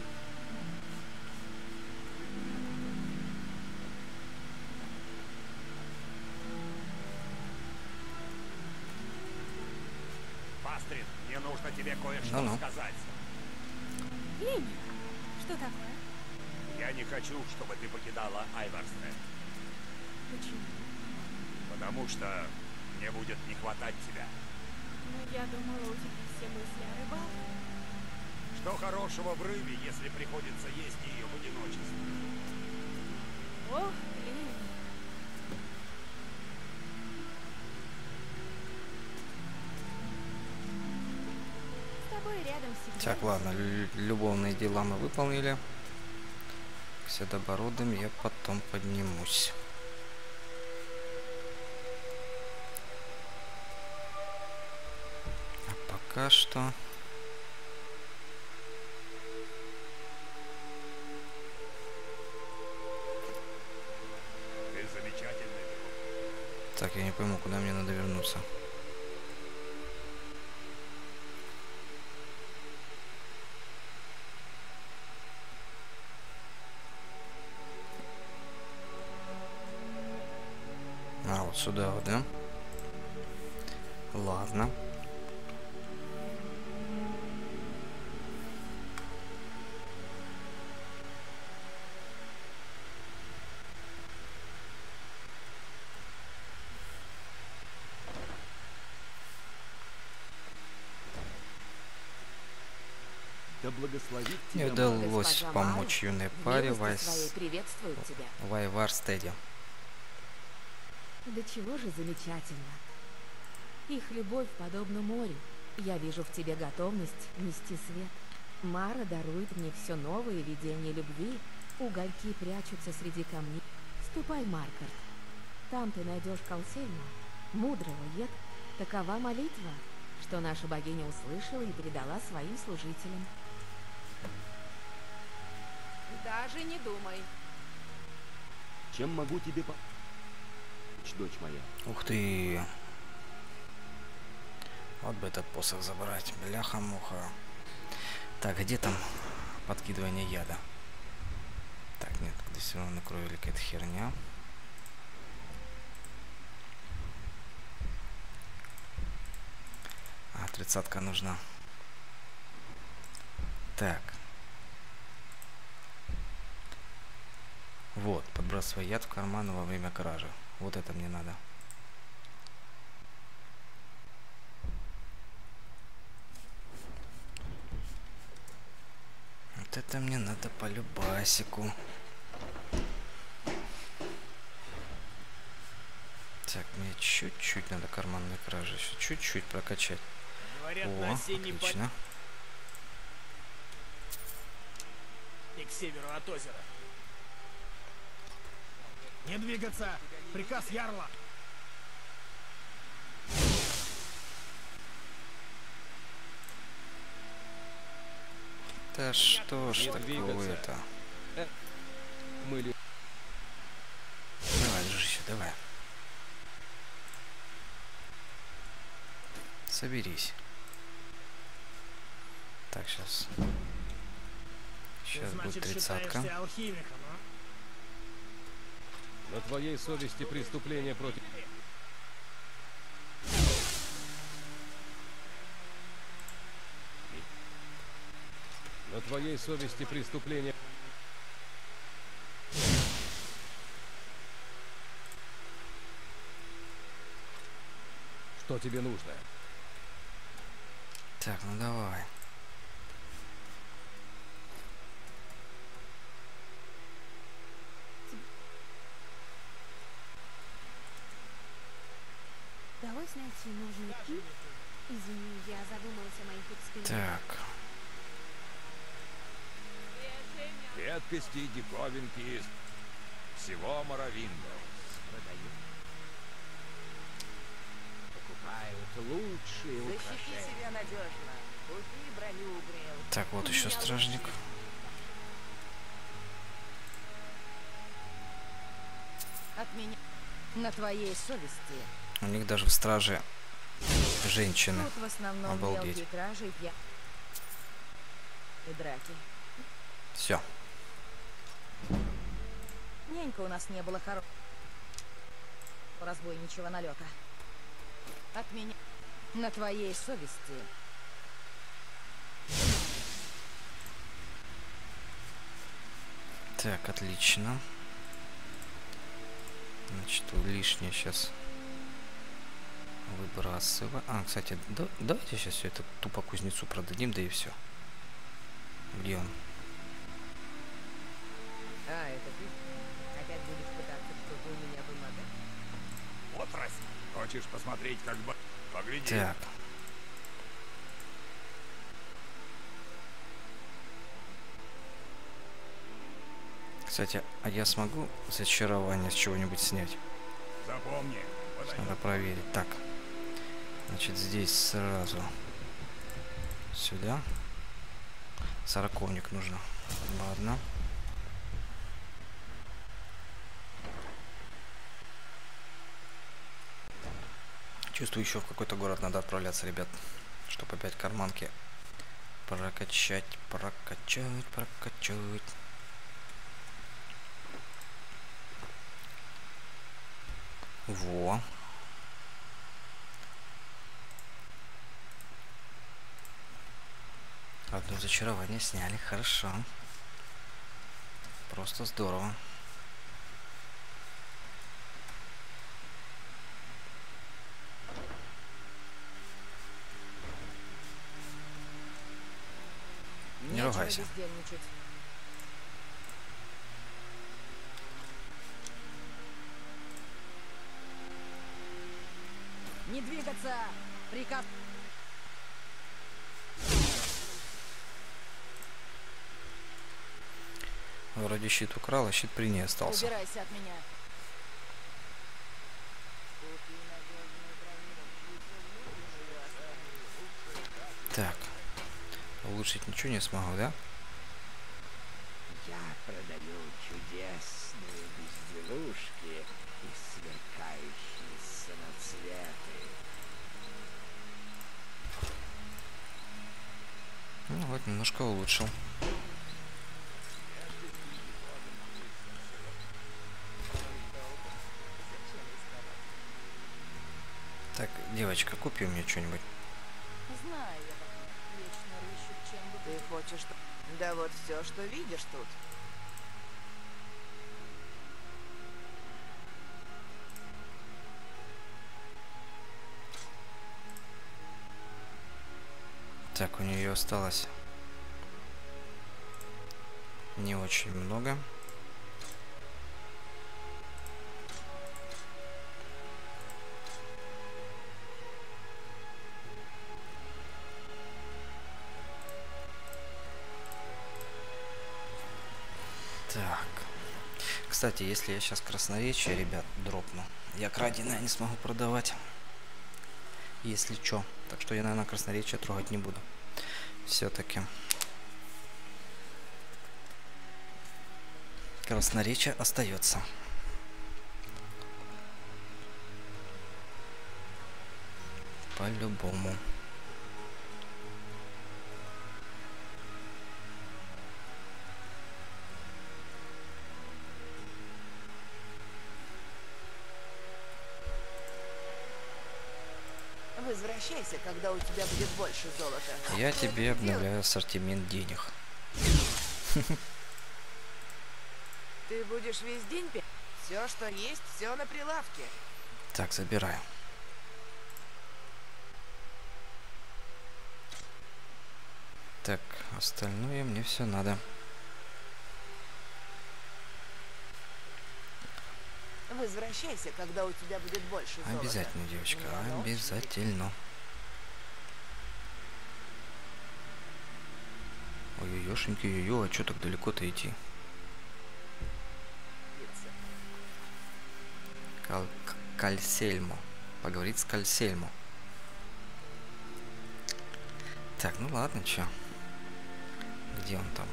[SPEAKER 12] Фастрид, мне нужно тебе кое-что
[SPEAKER 1] Ну-ну.
[SPEAKER 12] сказать.
[SPEAKER 6] Линя, что такое?
[SPEAKER 12] Я не хочу, чтобы ты покидала Айварстед.
[SPEAKER 6] Почему?
[SPEAKER 12] Потому что мне будет не хватать тебя.
[SPEAKER 6] Ну, я думала, у тебя все мысли о рыбалке.
[SPEAKER 12] Что хорошего в рыбе, если приходится есть ее в одиночестве?
[SPEAKER 6] Ох, Линя. С тобой рядом всегда.
[SPEAKER 1] Так, ладно, любовные дела мы выполнили. К седобородым я потом поднимусь. А пока что...
[SPEAKER 12] Ты замечательный друг.
[SPEAKER 1] Так, я не пойму, куда мне надо вернуться. А, вот сюда вот, да? Ладно.
[SPEAKER 11] Да благословит
[SPEAKER 1] Не
[SPEAKER 11] тебя
[SPEAKER 1] удалось
[SPEAKER 3] Госпожа
[SPEAKER 1] помочь
[SPEAKER 3] Мара,
[SPEAKER 1] юной
[SPEAKER 3] в
[SPEAKER 1] паре
[SPEAKER 3] милости своей приветствует тебя.
[SPEAKER 1] в Варстеде.
[SPEAKER 3] Да чего же замечательно. Их любовь подобна морю. Я вижу в тебе готовность нести свет. Мара дарует мне все новые видения любви. Угольки прячутся среди камней. Ступай, Маркарт. Там ты найдешь Колсельну, мудрого Ед. Такова молитва, что наша богиня услышала и передала своим служителям.
[SPEAKER 10] Даже не думай.
[SPEAKER 11] Чем могу тебе помочь, дочь моя?
[SPEAKER 1] Ух ты! Вот бы этот посох забрать. Бляха-муха. Так, где там подкидывание яда? Так, нет, агрессивная кровь или какая-то херня. А, 30-ка нужна. Так. Вот, подбрасывай яд в карман во время кражи. Вот это мне надо. Вот это мне надо по любасику. Так, мне чуть-чуть надо карманной кражи еще чуть-чуть прокачать.
[SPEAKER 9] Говорят,
[SPEAKER 1] О,
[SPEAKER 9] на осеннем
[SPEAKER 1] отлично.
[SPEAKER 9] и к северу от озера. Не двигаться! Приказ Ярла!
[SPEAKER 1] Да что ж такое-то?
[SPEAKER 2] Мы
[SPEAKER 1] Давай, дружище, давай. Соберись. Так, сейчас. Сейчас будет 30-ка.
[SPEAKER 9] Алхимиком, а?
[SPEAKER 2] На твоей совести преступление против... На твоей совести преступление... Что тебе нужно?
[SPEAKER 1] Так, ну давай.
[SPEAKER 6] Удалось найти нужный путь? Извини, я задумалась о моих экспериментах.
[SPEAKER 1] Так.
[SPEAKER 12] Редкости и диковинки из всего Моровинда.
[SPEAKER 11] Покупают лучшие
[SPEAKER 4] Защити
[SPEAKER 11] украшения.
[SPEAKER 4] себя надежно. Купи броню, Грил.
[SPEAKER 1] Так, вот еще стражник.
[SPEAKER 3] От меня на твоей совести.
[SPEAKER 1] У них даже в страже женщины.
[SPEAKER 3] Тут в основном
[SPEAKER 1] Обалдеть.
[SPEAKER 3] мелкие кражи и драки.
[SPEAKER 1] Все.
[SPEAKER 3] Ненька у нас не было хорошего разбойничьего налета. От меня на твоей совести.
[SPEAKER 1] Так, отлично. Значит, лишнее сейчас выбрасываю. А, кстати, давайте сейчас все это тупо кузнецу продадим, да и все. Где он?
[SPEAKER 11] А, это ты? Опять будешь пытаться что-то у меня вымогать?
[SPEAKER 12] Вот раз. Хочешь посмотреть, как бы... Погляди.
[SPEAKER 1] Так. Кстати, а я смогу зачарование с чего-нибудь снять?
[SPEAKER 12] Запомни.
[SPEAKER 1] Надо проверить. Так. Значит, здесь сразу сюда. Сороковник нужно. Ладно. Чувствую, еще в какой-то город надо отправляться, ребят. Чтобы опять карманки прокачать. Во. Одно зачарование сняли, хорошо. Просто здорово. Не
[SPEAKER 3] Нечего
[SPEAKER 1] ругайся.
[SPEAKER 3] бездельничать. Не двигаться! Приказ...
[SPEAKER 1] Вроде щит украл, а щит при ней остался.
[SPEAKER 3] Убирайся от меня.
[SPEAKER 1] Так. Улучшить ничего не смогу, да?
[SPEAKER 5] Я продаю чудесные безделушки и сверкающие самоцветы.
[SPEAKER 1] Ну вот, немножко улучшил. Так, девочка, купи мне что-нибудь.
[SPEAKER 3] Знаю я, как вечно рыщут, чем бы...
[SPEAKER 4] Ты хочешь... Да вот все, что видишь тут.
[SPEAKER 1] Так, у нее осталось не очень много. Так. Кстати, если я сейчас красноречие, ребят, дропну, я краденое не смогу продавать. Если чё. Так что я, наверное, красноречие трогать не буду. Все-таки. Красноречие остается. По-любому.
[SPEAKER 4] Возвращайся, когда у тебя будет больше золота.
[SPEAKER 1] Я тебе обновляю ассортимент денег.
[SPEAKER 4] Ты будешь весь день пить? Все, что есть, все на прилавке.
[SPEAKER 1] Так, забираю. Так, остальное мне все надо.
[SPEAKER 4] Возвращайся, когда у тебя будет больше золота.
[SPEAKER 1] Обязательно, девочка, обязательно. Ой-ой-ошеньки, ой-ой, а что так далеко-то идти? Кальсельмо. Поговорить с Кальсельмо. Так, ну ладно, чё? Где он там?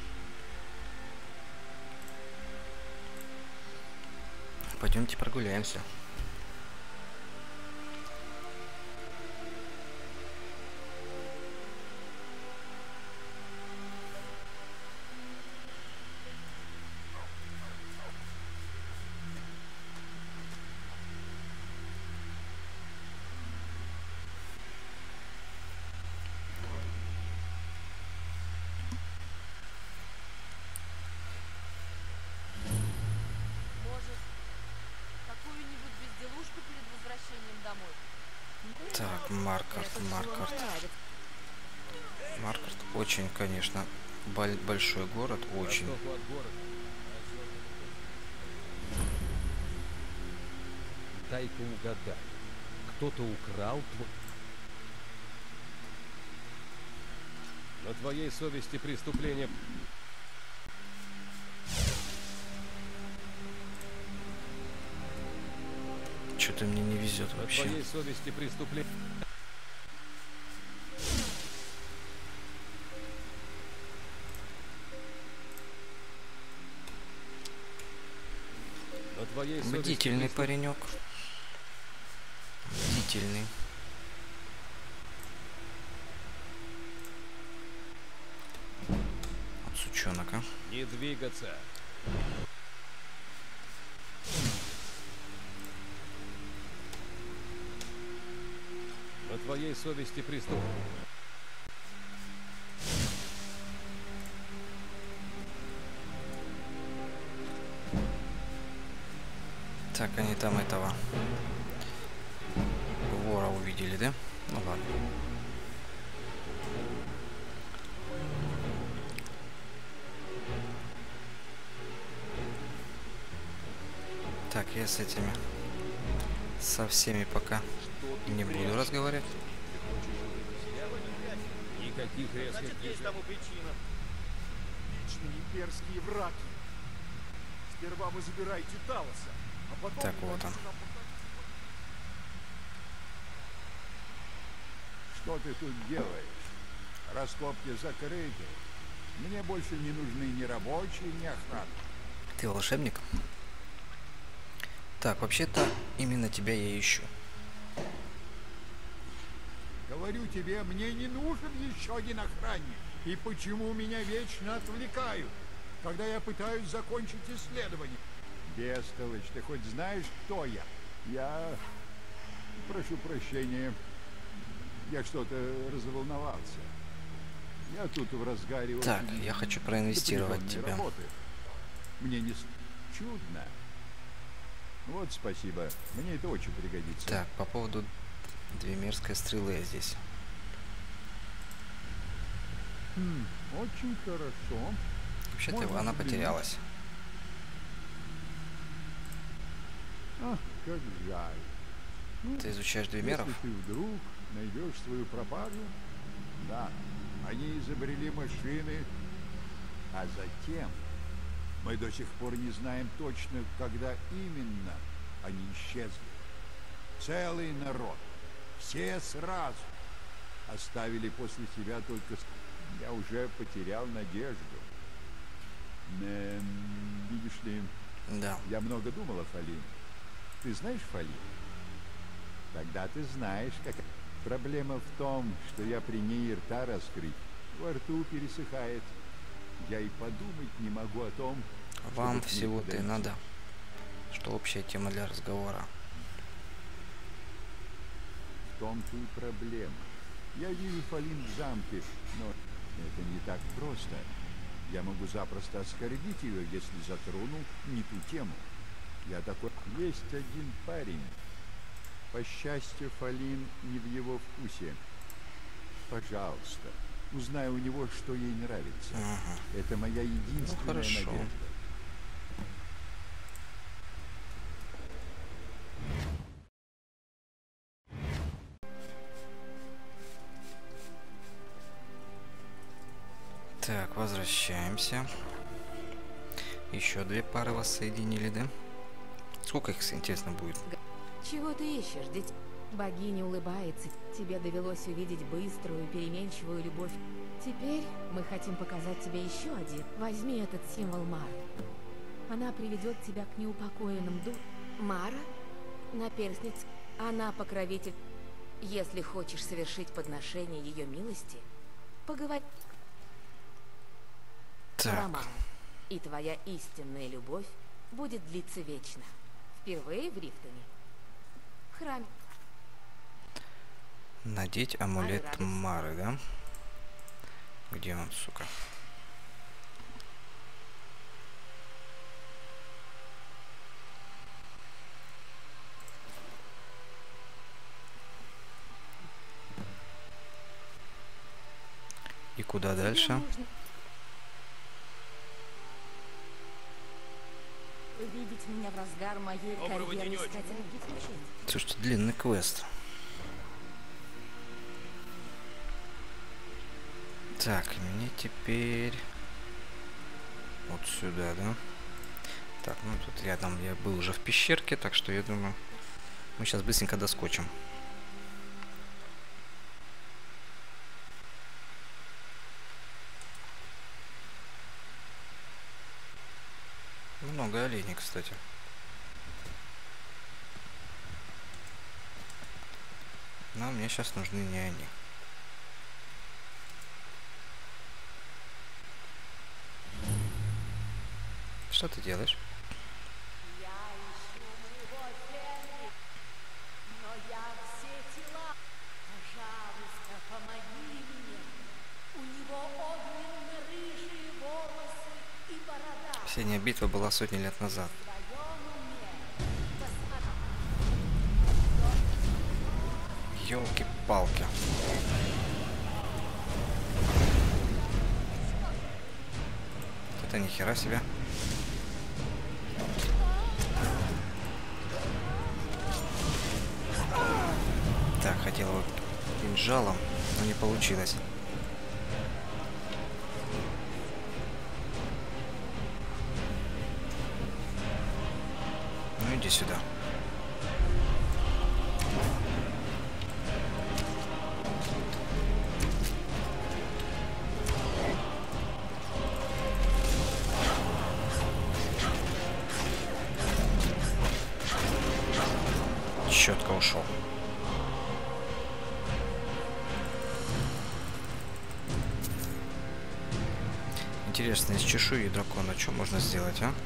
[SPEAKER 1] Пойдемте прогуляемся. Так, Маркарт. Маркарт очень, конечно, большой город, очень.
[SPEAKER 2] Дай-ка угадаю. Кто-то украл твой... На твоей совести преступление...
[SPEAKER 1] Что-то мне не везет вообще.
[SPEAKER 2] На твоей совести преступление... На твоей совести
[SPEAKER 1] Бдительный паренек. Бдительный. Вот сучонок, а.
[SPEAKER 2] Не двигаться. На твоей совести преступление.
[SPEAKER 1] Так, они там этого вора увидели, да? Ну ладно. Так, я с этими... Со всеми пока не буду разговаривать.
[SPEAKER 2] Никаких резких движений.
[SPEAKER 8] Вечные имперские враги. Сперва вы забираете Талоса, а потом...
[SPEAKER 1] Так, вот он.
[SPEAKER 13] Что ты тут делаешь? Раскопки закрыты. Мне больше не нужны ни рабочие, ни охрана.
[SPEAKER 1] Ты волшебник? Так, вообще-то именно тебя я ищу.
[SPEAKER 13] Говорю тебе, мне не нужен еще один охранник. И почему меня вечно отвлекают, когда я пытаюсь закончить исследование? Бестолочь, ты хоть знаешь, кто я? Я... Прошу прощения. Я что-то разволновался. Я тут в разгаре...
[SPEAKER 1] Так, я хочу проинвестировать тебя.
[SPEAKER 13] Работы. Мне не чудно. Вот спасибо. Мне это очень пригодится.
[SPEAKER 1] Так, по поводу двемерской стрелы здесь.
[SPEAKER 13] Очень хорошо.
[SPEAKER 1] Вообще-то она потерялась.
[SPEAKER 13] Ах, как жаль. Ну,
[SPEAKER 1] ты изучаешь двемеров?
[SPEAKER 13] Если ты вдруг найдешь свою пропажу, да, они изобрели машины, а затем мы до сих пор не знаем точно, когда именно они исчезли. Целый народ, все сразу, оставили после себя только... Я уже потерял надежду. Видишь ли,
[SPEAKER 1] да.
[SPEAKER 13] Я много думал о Фалине. Ты знаешь Фалин? Тогда ты знаешь, как... Проблема в том, что я при ней рта раскрыть. Во рту пересыхает. Я и подумать не могу о том,
[SPEAKER 1] вам всего-то и надо, что общая тема для разговора.
[SPEAKER 13] В том-то и проблема. Я вижу Фалин в замке, но это не так просто. Я могу запросто оскорбить ее, если затрону не ту тему. Я такой... Есть один парень. По счастью, Фалин не в его вкусе. Пожалуйста, узнай у него, что ей нравится.
[SPEAKER 1] Ага.
[SPEAKER 13] Это моя единственная надежда.
[SPEAKER 1] Так, возвращаемся. Еще две пары вас соединили, да? Сколько их, интересно, будет?
[SPEAKER 3] Чего ты ищешь, дитя?
[SPEAKER 14] Богиня улыбается. Тебе довелось увидеть быструю, переменчивую любовь. Теперь мы хотим показать тебе еще один. Возьми этот символ Мары. Она приведет тебя к неупокоенным духам.
[SPEAKER 3] Мара? Наперстница. Она покровитель. Если хочешь совершить подношение ее милости, поговорь. Роман. И твоя истинная любовь будет длиться вечно. Впервые в Рифтоне. В храме.
[SPEAKER 1] Надеть амулет Мары, да? Где он, сука? И куда дальше?
[SPEAKER 3] Увидеть меня в разгар моей карьеры искателя приключений.
[SPEAKER 1] Слушайте, длинный квест. Так, мне теперь вот сюда, да? Так, ну тут я был уже в пещерке, так что я думаю, мы сейчас быстренько доскочим. Много оленей, кстати. Но мне сейчас нужны не они. Что ты делаешь?
[SPEAKER 15] Я ищу моего Фенри, но я все тела. Пожалуйста, помоги мне. У него огненно-рыжие волосы и борода.
[SPEAKER 1] Последняя битва была сотни лет назад. Ёлки-палки. Это ни хера себе. кинжалом, но не получилось. Ну иди сюда. Четко ушел. Интересно, из чешуи дракона что можно сделать, а?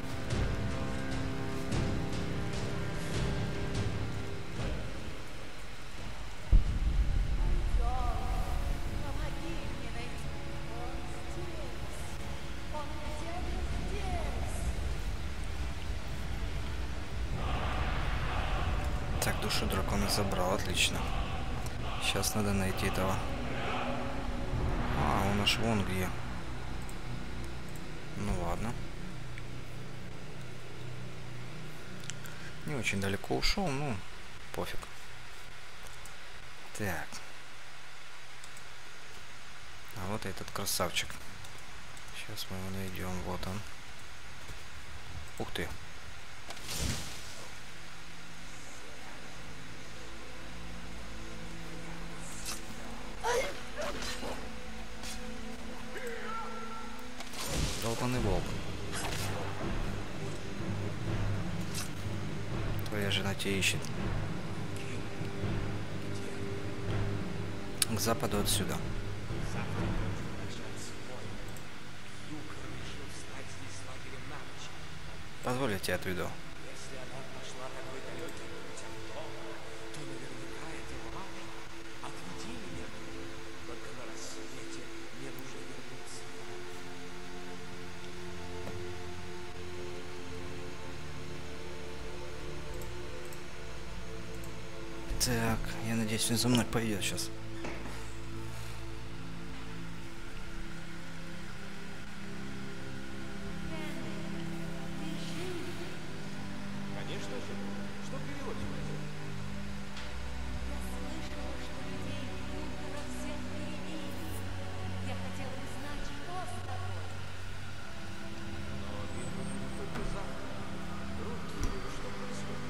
[SPEAKER 1] Так, душу дракона забрал, отлично. Сейчас надо найти этого. А, он аж вон где. Ну ладно. Не очень далеко ушел, ну пофиг. Так. А вот этот красавчик. Сейчас мы его найдем. Вот он. Ух ты. Долбаный волк. Твоя жена тебя ищет. К западу отсюда. Позволь, я тебя отведу. Так, я надеюсь, он за мной пойдет сейчас.
[SPEAKER 9] Конечно же. Что привело тебя?
[SPEAKER 15] Я слышала, что людей Гунтера всех перебили. Я хотела узнать, что с тобой.
[SPEAKER 9] Но я думаю, только завтра. Руки, что происходит?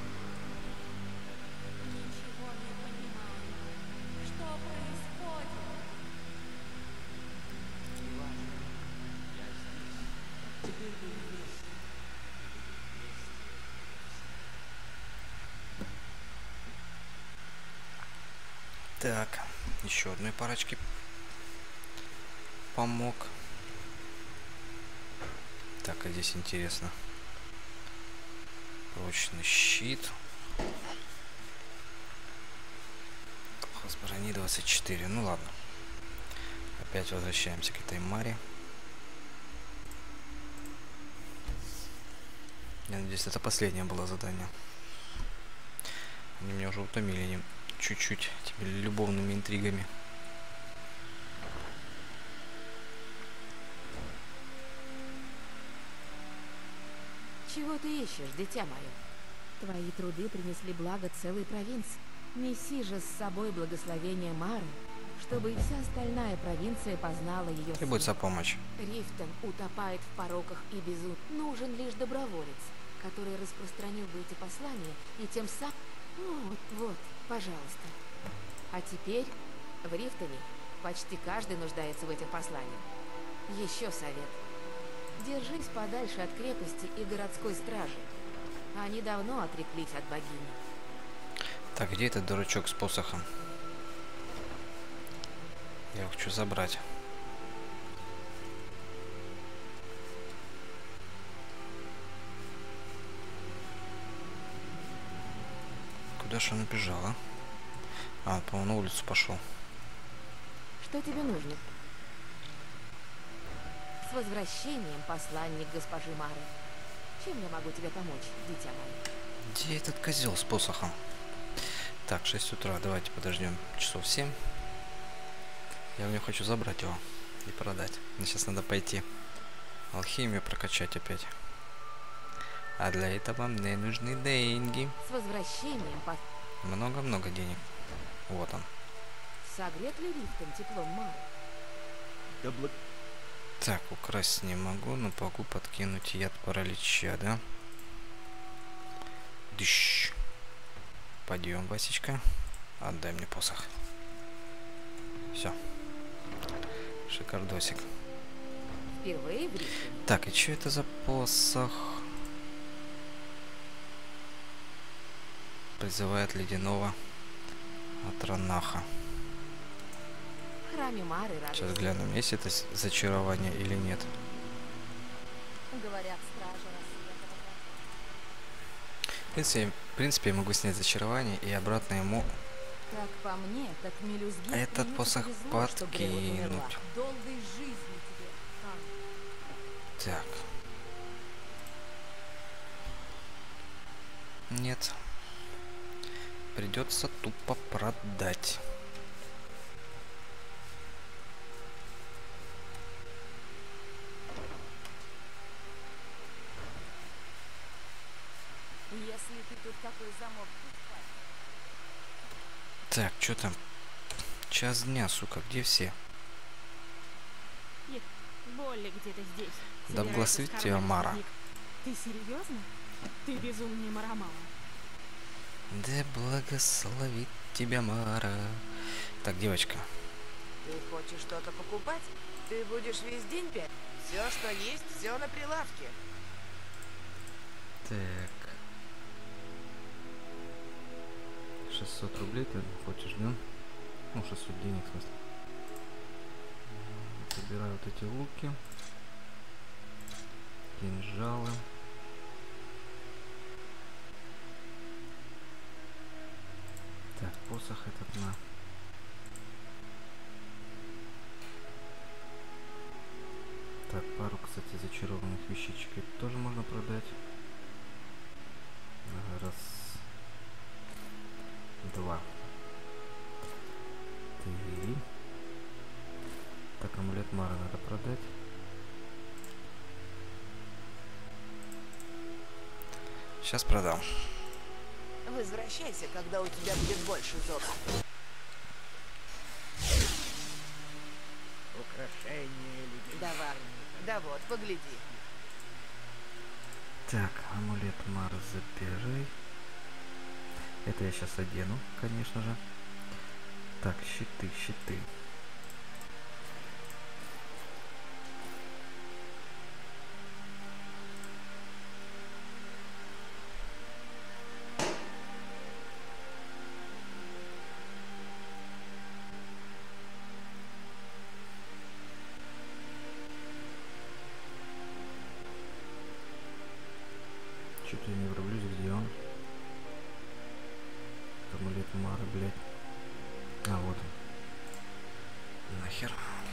[SPEAKER 15] Ничего не понимаю. Что происходит?
[SPEAKER 9] Неважно. Я здесь. Теперь мы вместе.
[SPEAKER 1] Так, еще одной парочке помог. Так, а здесь интересно. Прочный щит. Колхоз брони 24. Ну ладно. Опять возвращаемся к этой Маре. Я надеюсь, это последнее было задание. Они меня уже утомили чуть-чуть этими любовными интригами.
[SPEAKER 14] Чего ты ищешь, дитя мое? Твои труды принесли благо целой провинции. Неси же с собой благословение Мары, чтобы и вся остальная провинция познала ее.
[SPEAKER 1] Требуется помощь.
[SPEAKER 14] Рифтон утопает в пороках и безумии. Нужен лишь доброволец, который распространил бы эти послания и тем самым... Вот, пожалуйста. А теперь в Рифтоне почти каждый нуждается в этих посланиях. Еще совет. Держись подальше от крепости и городской стражи. Они давно отреклись от богини.
[SPEAKER 1] Так, где этот дурачок с посохом? Я его хочу забрать. Куда же он убежал, а? А, по-моему, на улицу пошел.
[SPEAKER 14] Что тебе нужно? С возвращением, посланник госпожи Мары. Чем я могу тебе помочь, дитя мое?
[SPEAKER 1] Где этот козел с посохом? Так, 6 утра. Давайте подождем часов 7. Я у него хочу забрать его и продать. Мне сейчас надо пойти алхимию прокачать опять. А для этого мне нужны деньги.
[SPEAKER 14] С возвращением,
[SPEAKER 1] Много-много денег. Вот он.
[SPEAKER 14] Согрет ли рифтом теплом Мары?
[SPEAKER 13] Да
[SPEAKER 1] Так, украсть не могу, но могу подкинуть яд паралича, да? Дыщ. Подъем, Васечка. Отдай мне посох. Все. Шикардосик.
[SPEAKER 14] Впервые в рифте?
[SPEAKER 1] Так, и что это за посох? Призывает ледяного Атранаха.
[SPEAKER 14] В храме Мары
[SPEAKER 1] Сейчас глянем, есть это зачарование или нет.
[SPEAKER 14] Говорят, стража рассвета.
[SPEAKER 1] В принципе, я могу снять зачарование и обратно ему
[SPEAKER 14] Как по мне, так мелюзги
[SPEAKER 1] этот посох подкинуть.
[SPEAKER 14] Долгой жизни тебе.
[SPEAKER 1] Так. Нет. Придется тупо продать.
[SPEAKER 4] Если ты тут такой замок,
[SPEAKER 1] Так, что там? Час дня, сука, где все?
[SPEAKER 6] Болли где-то здесь.
[SPEAKER 1] Да благословит тебя Мара.
[SPEAKER 6] Ты серьезно? Ты безумнее Марамала.
[SPEAKER 1] Да благословит тебя Мара. Так, девочка.
[SPEAKER 4] ты хочешь что-то покупать? Ты будешь весь день пять? Все, что есть, все на прилавке.
[SPEAKER 1] Так. 600 рублей ты хочешь, да? Ну, 600 денег, в смысле. Собираю вот эти луки. Кинжалы. Так, посох этот на. Так, пару, кстати, зачарованных вещичек тоже можно продать. Раз. Два. Три. Так, амулет Мары надо продать. Сейчас продам.
[SPEAKER 4] Возвращайся, когда у тебя будет больше золота.
[SPEAKER 11] Украшение людей.
[SPEAKER 4] Давай. Да вот, погляди.
[SPEAKER 1] Так, амулет Мары забирай. Это я сейчас одену, конечно же. Так, щиты, щиты. Что-то я не врублюсь, где он? Амулет Мары, блядь. А, вот он. Нахер.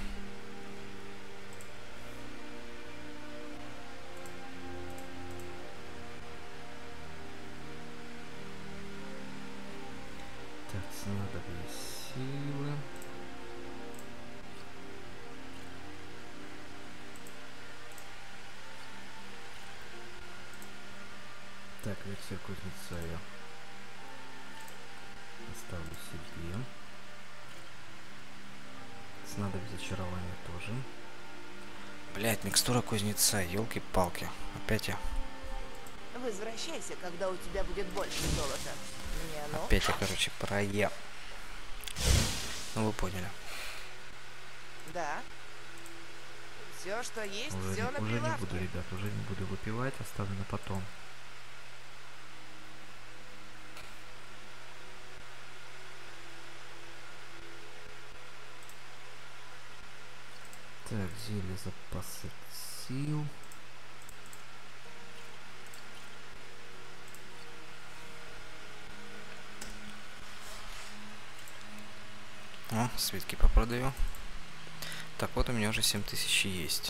[SPEAKER 1] Так, снадобье силы. Так, эликсир кузнеца я оставлю себе. Снадобье зачарования тоже. Блять, микстура кузнеца, елки-палки. Опять я.
[SPEAKER 4] Возвращайся, когда у тебя будет больше золота. Мне оно...
[SPEAKER 1] Опять я, короче, проел. Ну вы поняли.
[SPEAKER 4] Да. Все, что есть,
[SPEAKER 1] Уже,
[SPEAKER 4] все на
[SPEAKER 1] уже не
[SPEAKER 4] прилавке.
[SPEAKER 1] буду, ребят, уже не буду выпивать, оставлю на потом. Так, зелье запаса сил. О, свитки попродаю. Так, вот у меня уже 7000 есть.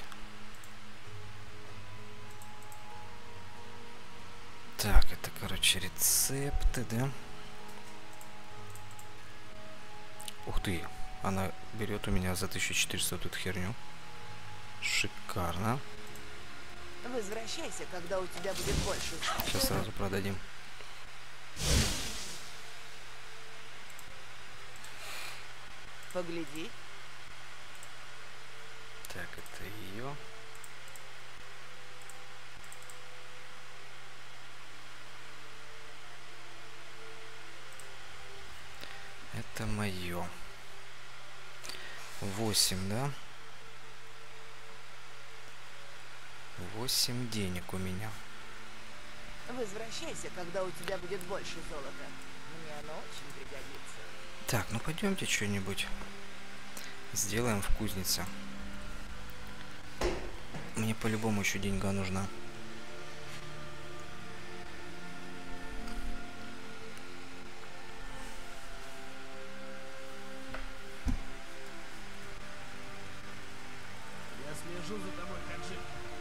[SPEAKER 1] Так, это, короче, рецепты, да? Ух ты, она берет у меня за 1400 тут херню. Шикарно.
[SPEAKER 4] Возвращайся, когда у тебя будет больше.
[SPEAKER 1] Сейчас сразу продадим.
[SPEAKER 4] Погляди.
[SPEAKER 1] Так, это ее. Это мое. 8, да? 8 денег у меня.
[SPEAKER 4] Возвращайся, когда у тебя будет больше золота. Мне оно очень пригодится.
[SPEAKER 1] Так, ну пойдемте что-нибудь сделаем в кузнице. Мне по-любому еще деньга нужна.
[SPEAKER 9] Я слежу за тобой, Хаджи.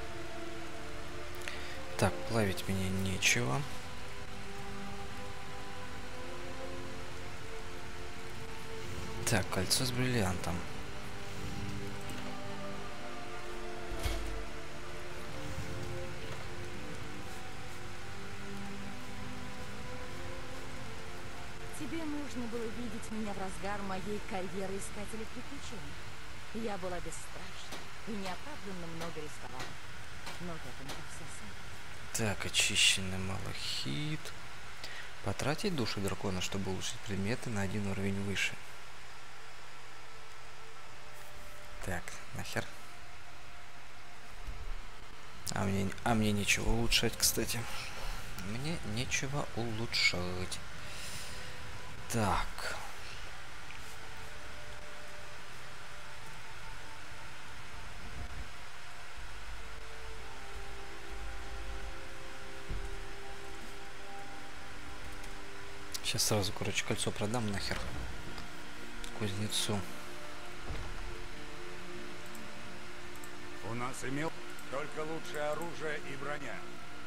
[SPEAKER 1] Так, плавить мне нечего. Так, кольцо с бриллиантом.
[SPEAKER 3] Тебе нужно было видеть меня в разгар моей карьеры искателя приключений. Я была бесстрашна и неоправданно много рисковала. Но в этом и вся суть.
[SPEAKER 1] Так, очищенный малахит. Потратить душу дракона, чтобы улучшить предметы на 1 уровень выше. Так, нахер. А мне нечего улучшать, кстати. Мне нечего улучшать. Так. Сейчас сразу, короче, кольцо продам нахер кузнецу.
[SPEAKER 12] У нас имел только лучшее оружие и броня.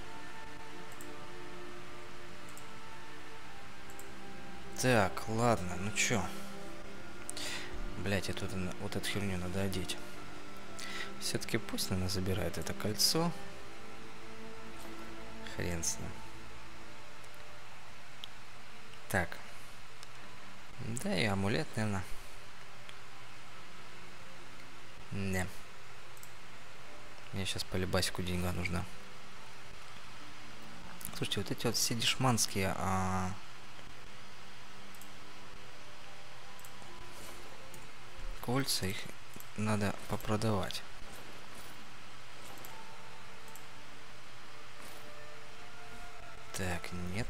[SPEAKER 1] Так, ладно, ну чё? Блять, вот эту херню надо одеть. Все-таки пусть она забирает это кольцо. Хрен с ним. Так. Да и амулет, наверное. Не. Мне сейчас по любасику деньга нужна. Слушайте, вот эти вот все дешманские кольца, их надо попродавать. Так, нет.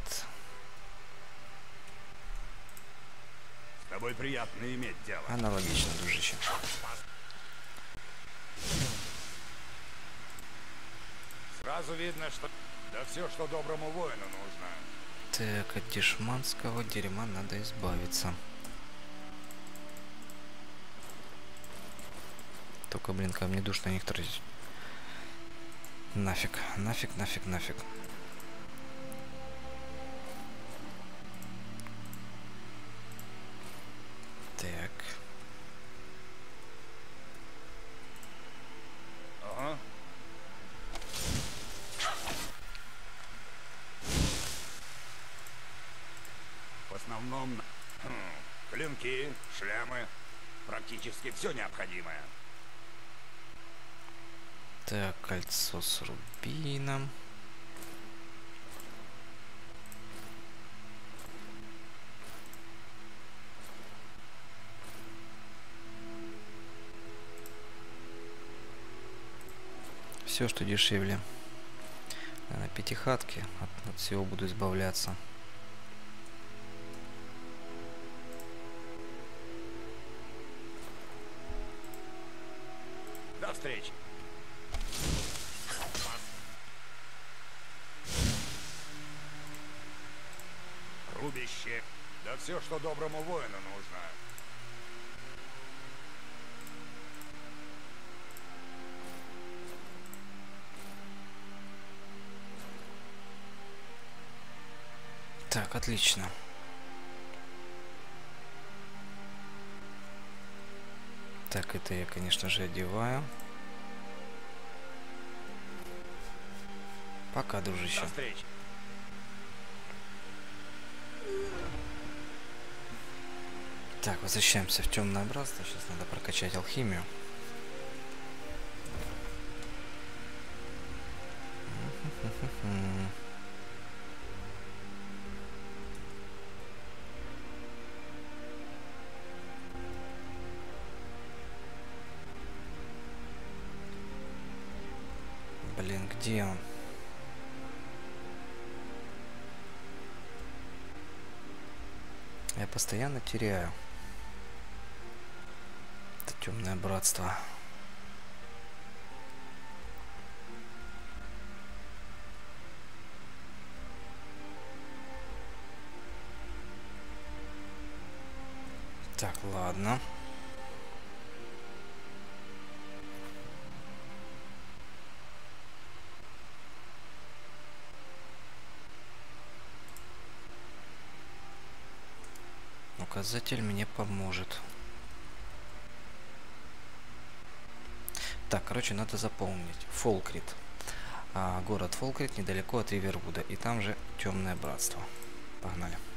[SPEAKER 12] С тобой приятно иметь дело.
[SPEAKER 1] Аналогично, дружище.
[SPEAKER 12] Сразу видно, что... Да все, что доброму воину нужно.
[SPEAKER 1] Так, от дешманского дерьма надо избавиться. Только, блин, ко мне душ на них тратить. Нафиг, нафиг, нафиг, нафиг. Так.
[SPEAKER 12] Ага. В основном клинки, шлемы, практически все необходимое.
[SPEAKER 1] Так, кольцо с рубином. Все, что дешевле. На пятихатке от всего буду избавляться.
[SPEAKER 12] До встречи. Рубище. Да все, что доброму воину нужно.
[SPEAKER 1] Так, отлично. Так, это я, конечно же, одеваю. Пока, дружище.
[SPEAKER 12] До встречи.
[SPEAKER 1] Так, возвращаемся в темное братство. Сейчас надо прокачать алхимию. Блин, где он? Я постоянно теряю. Это темное братство. Так, ладно. Указатель мне поможет. Так, короче, надо запомнить. Фолкрит. Город Фолкрит недалеко от Ривервуда. И там же темное братство. Погнали.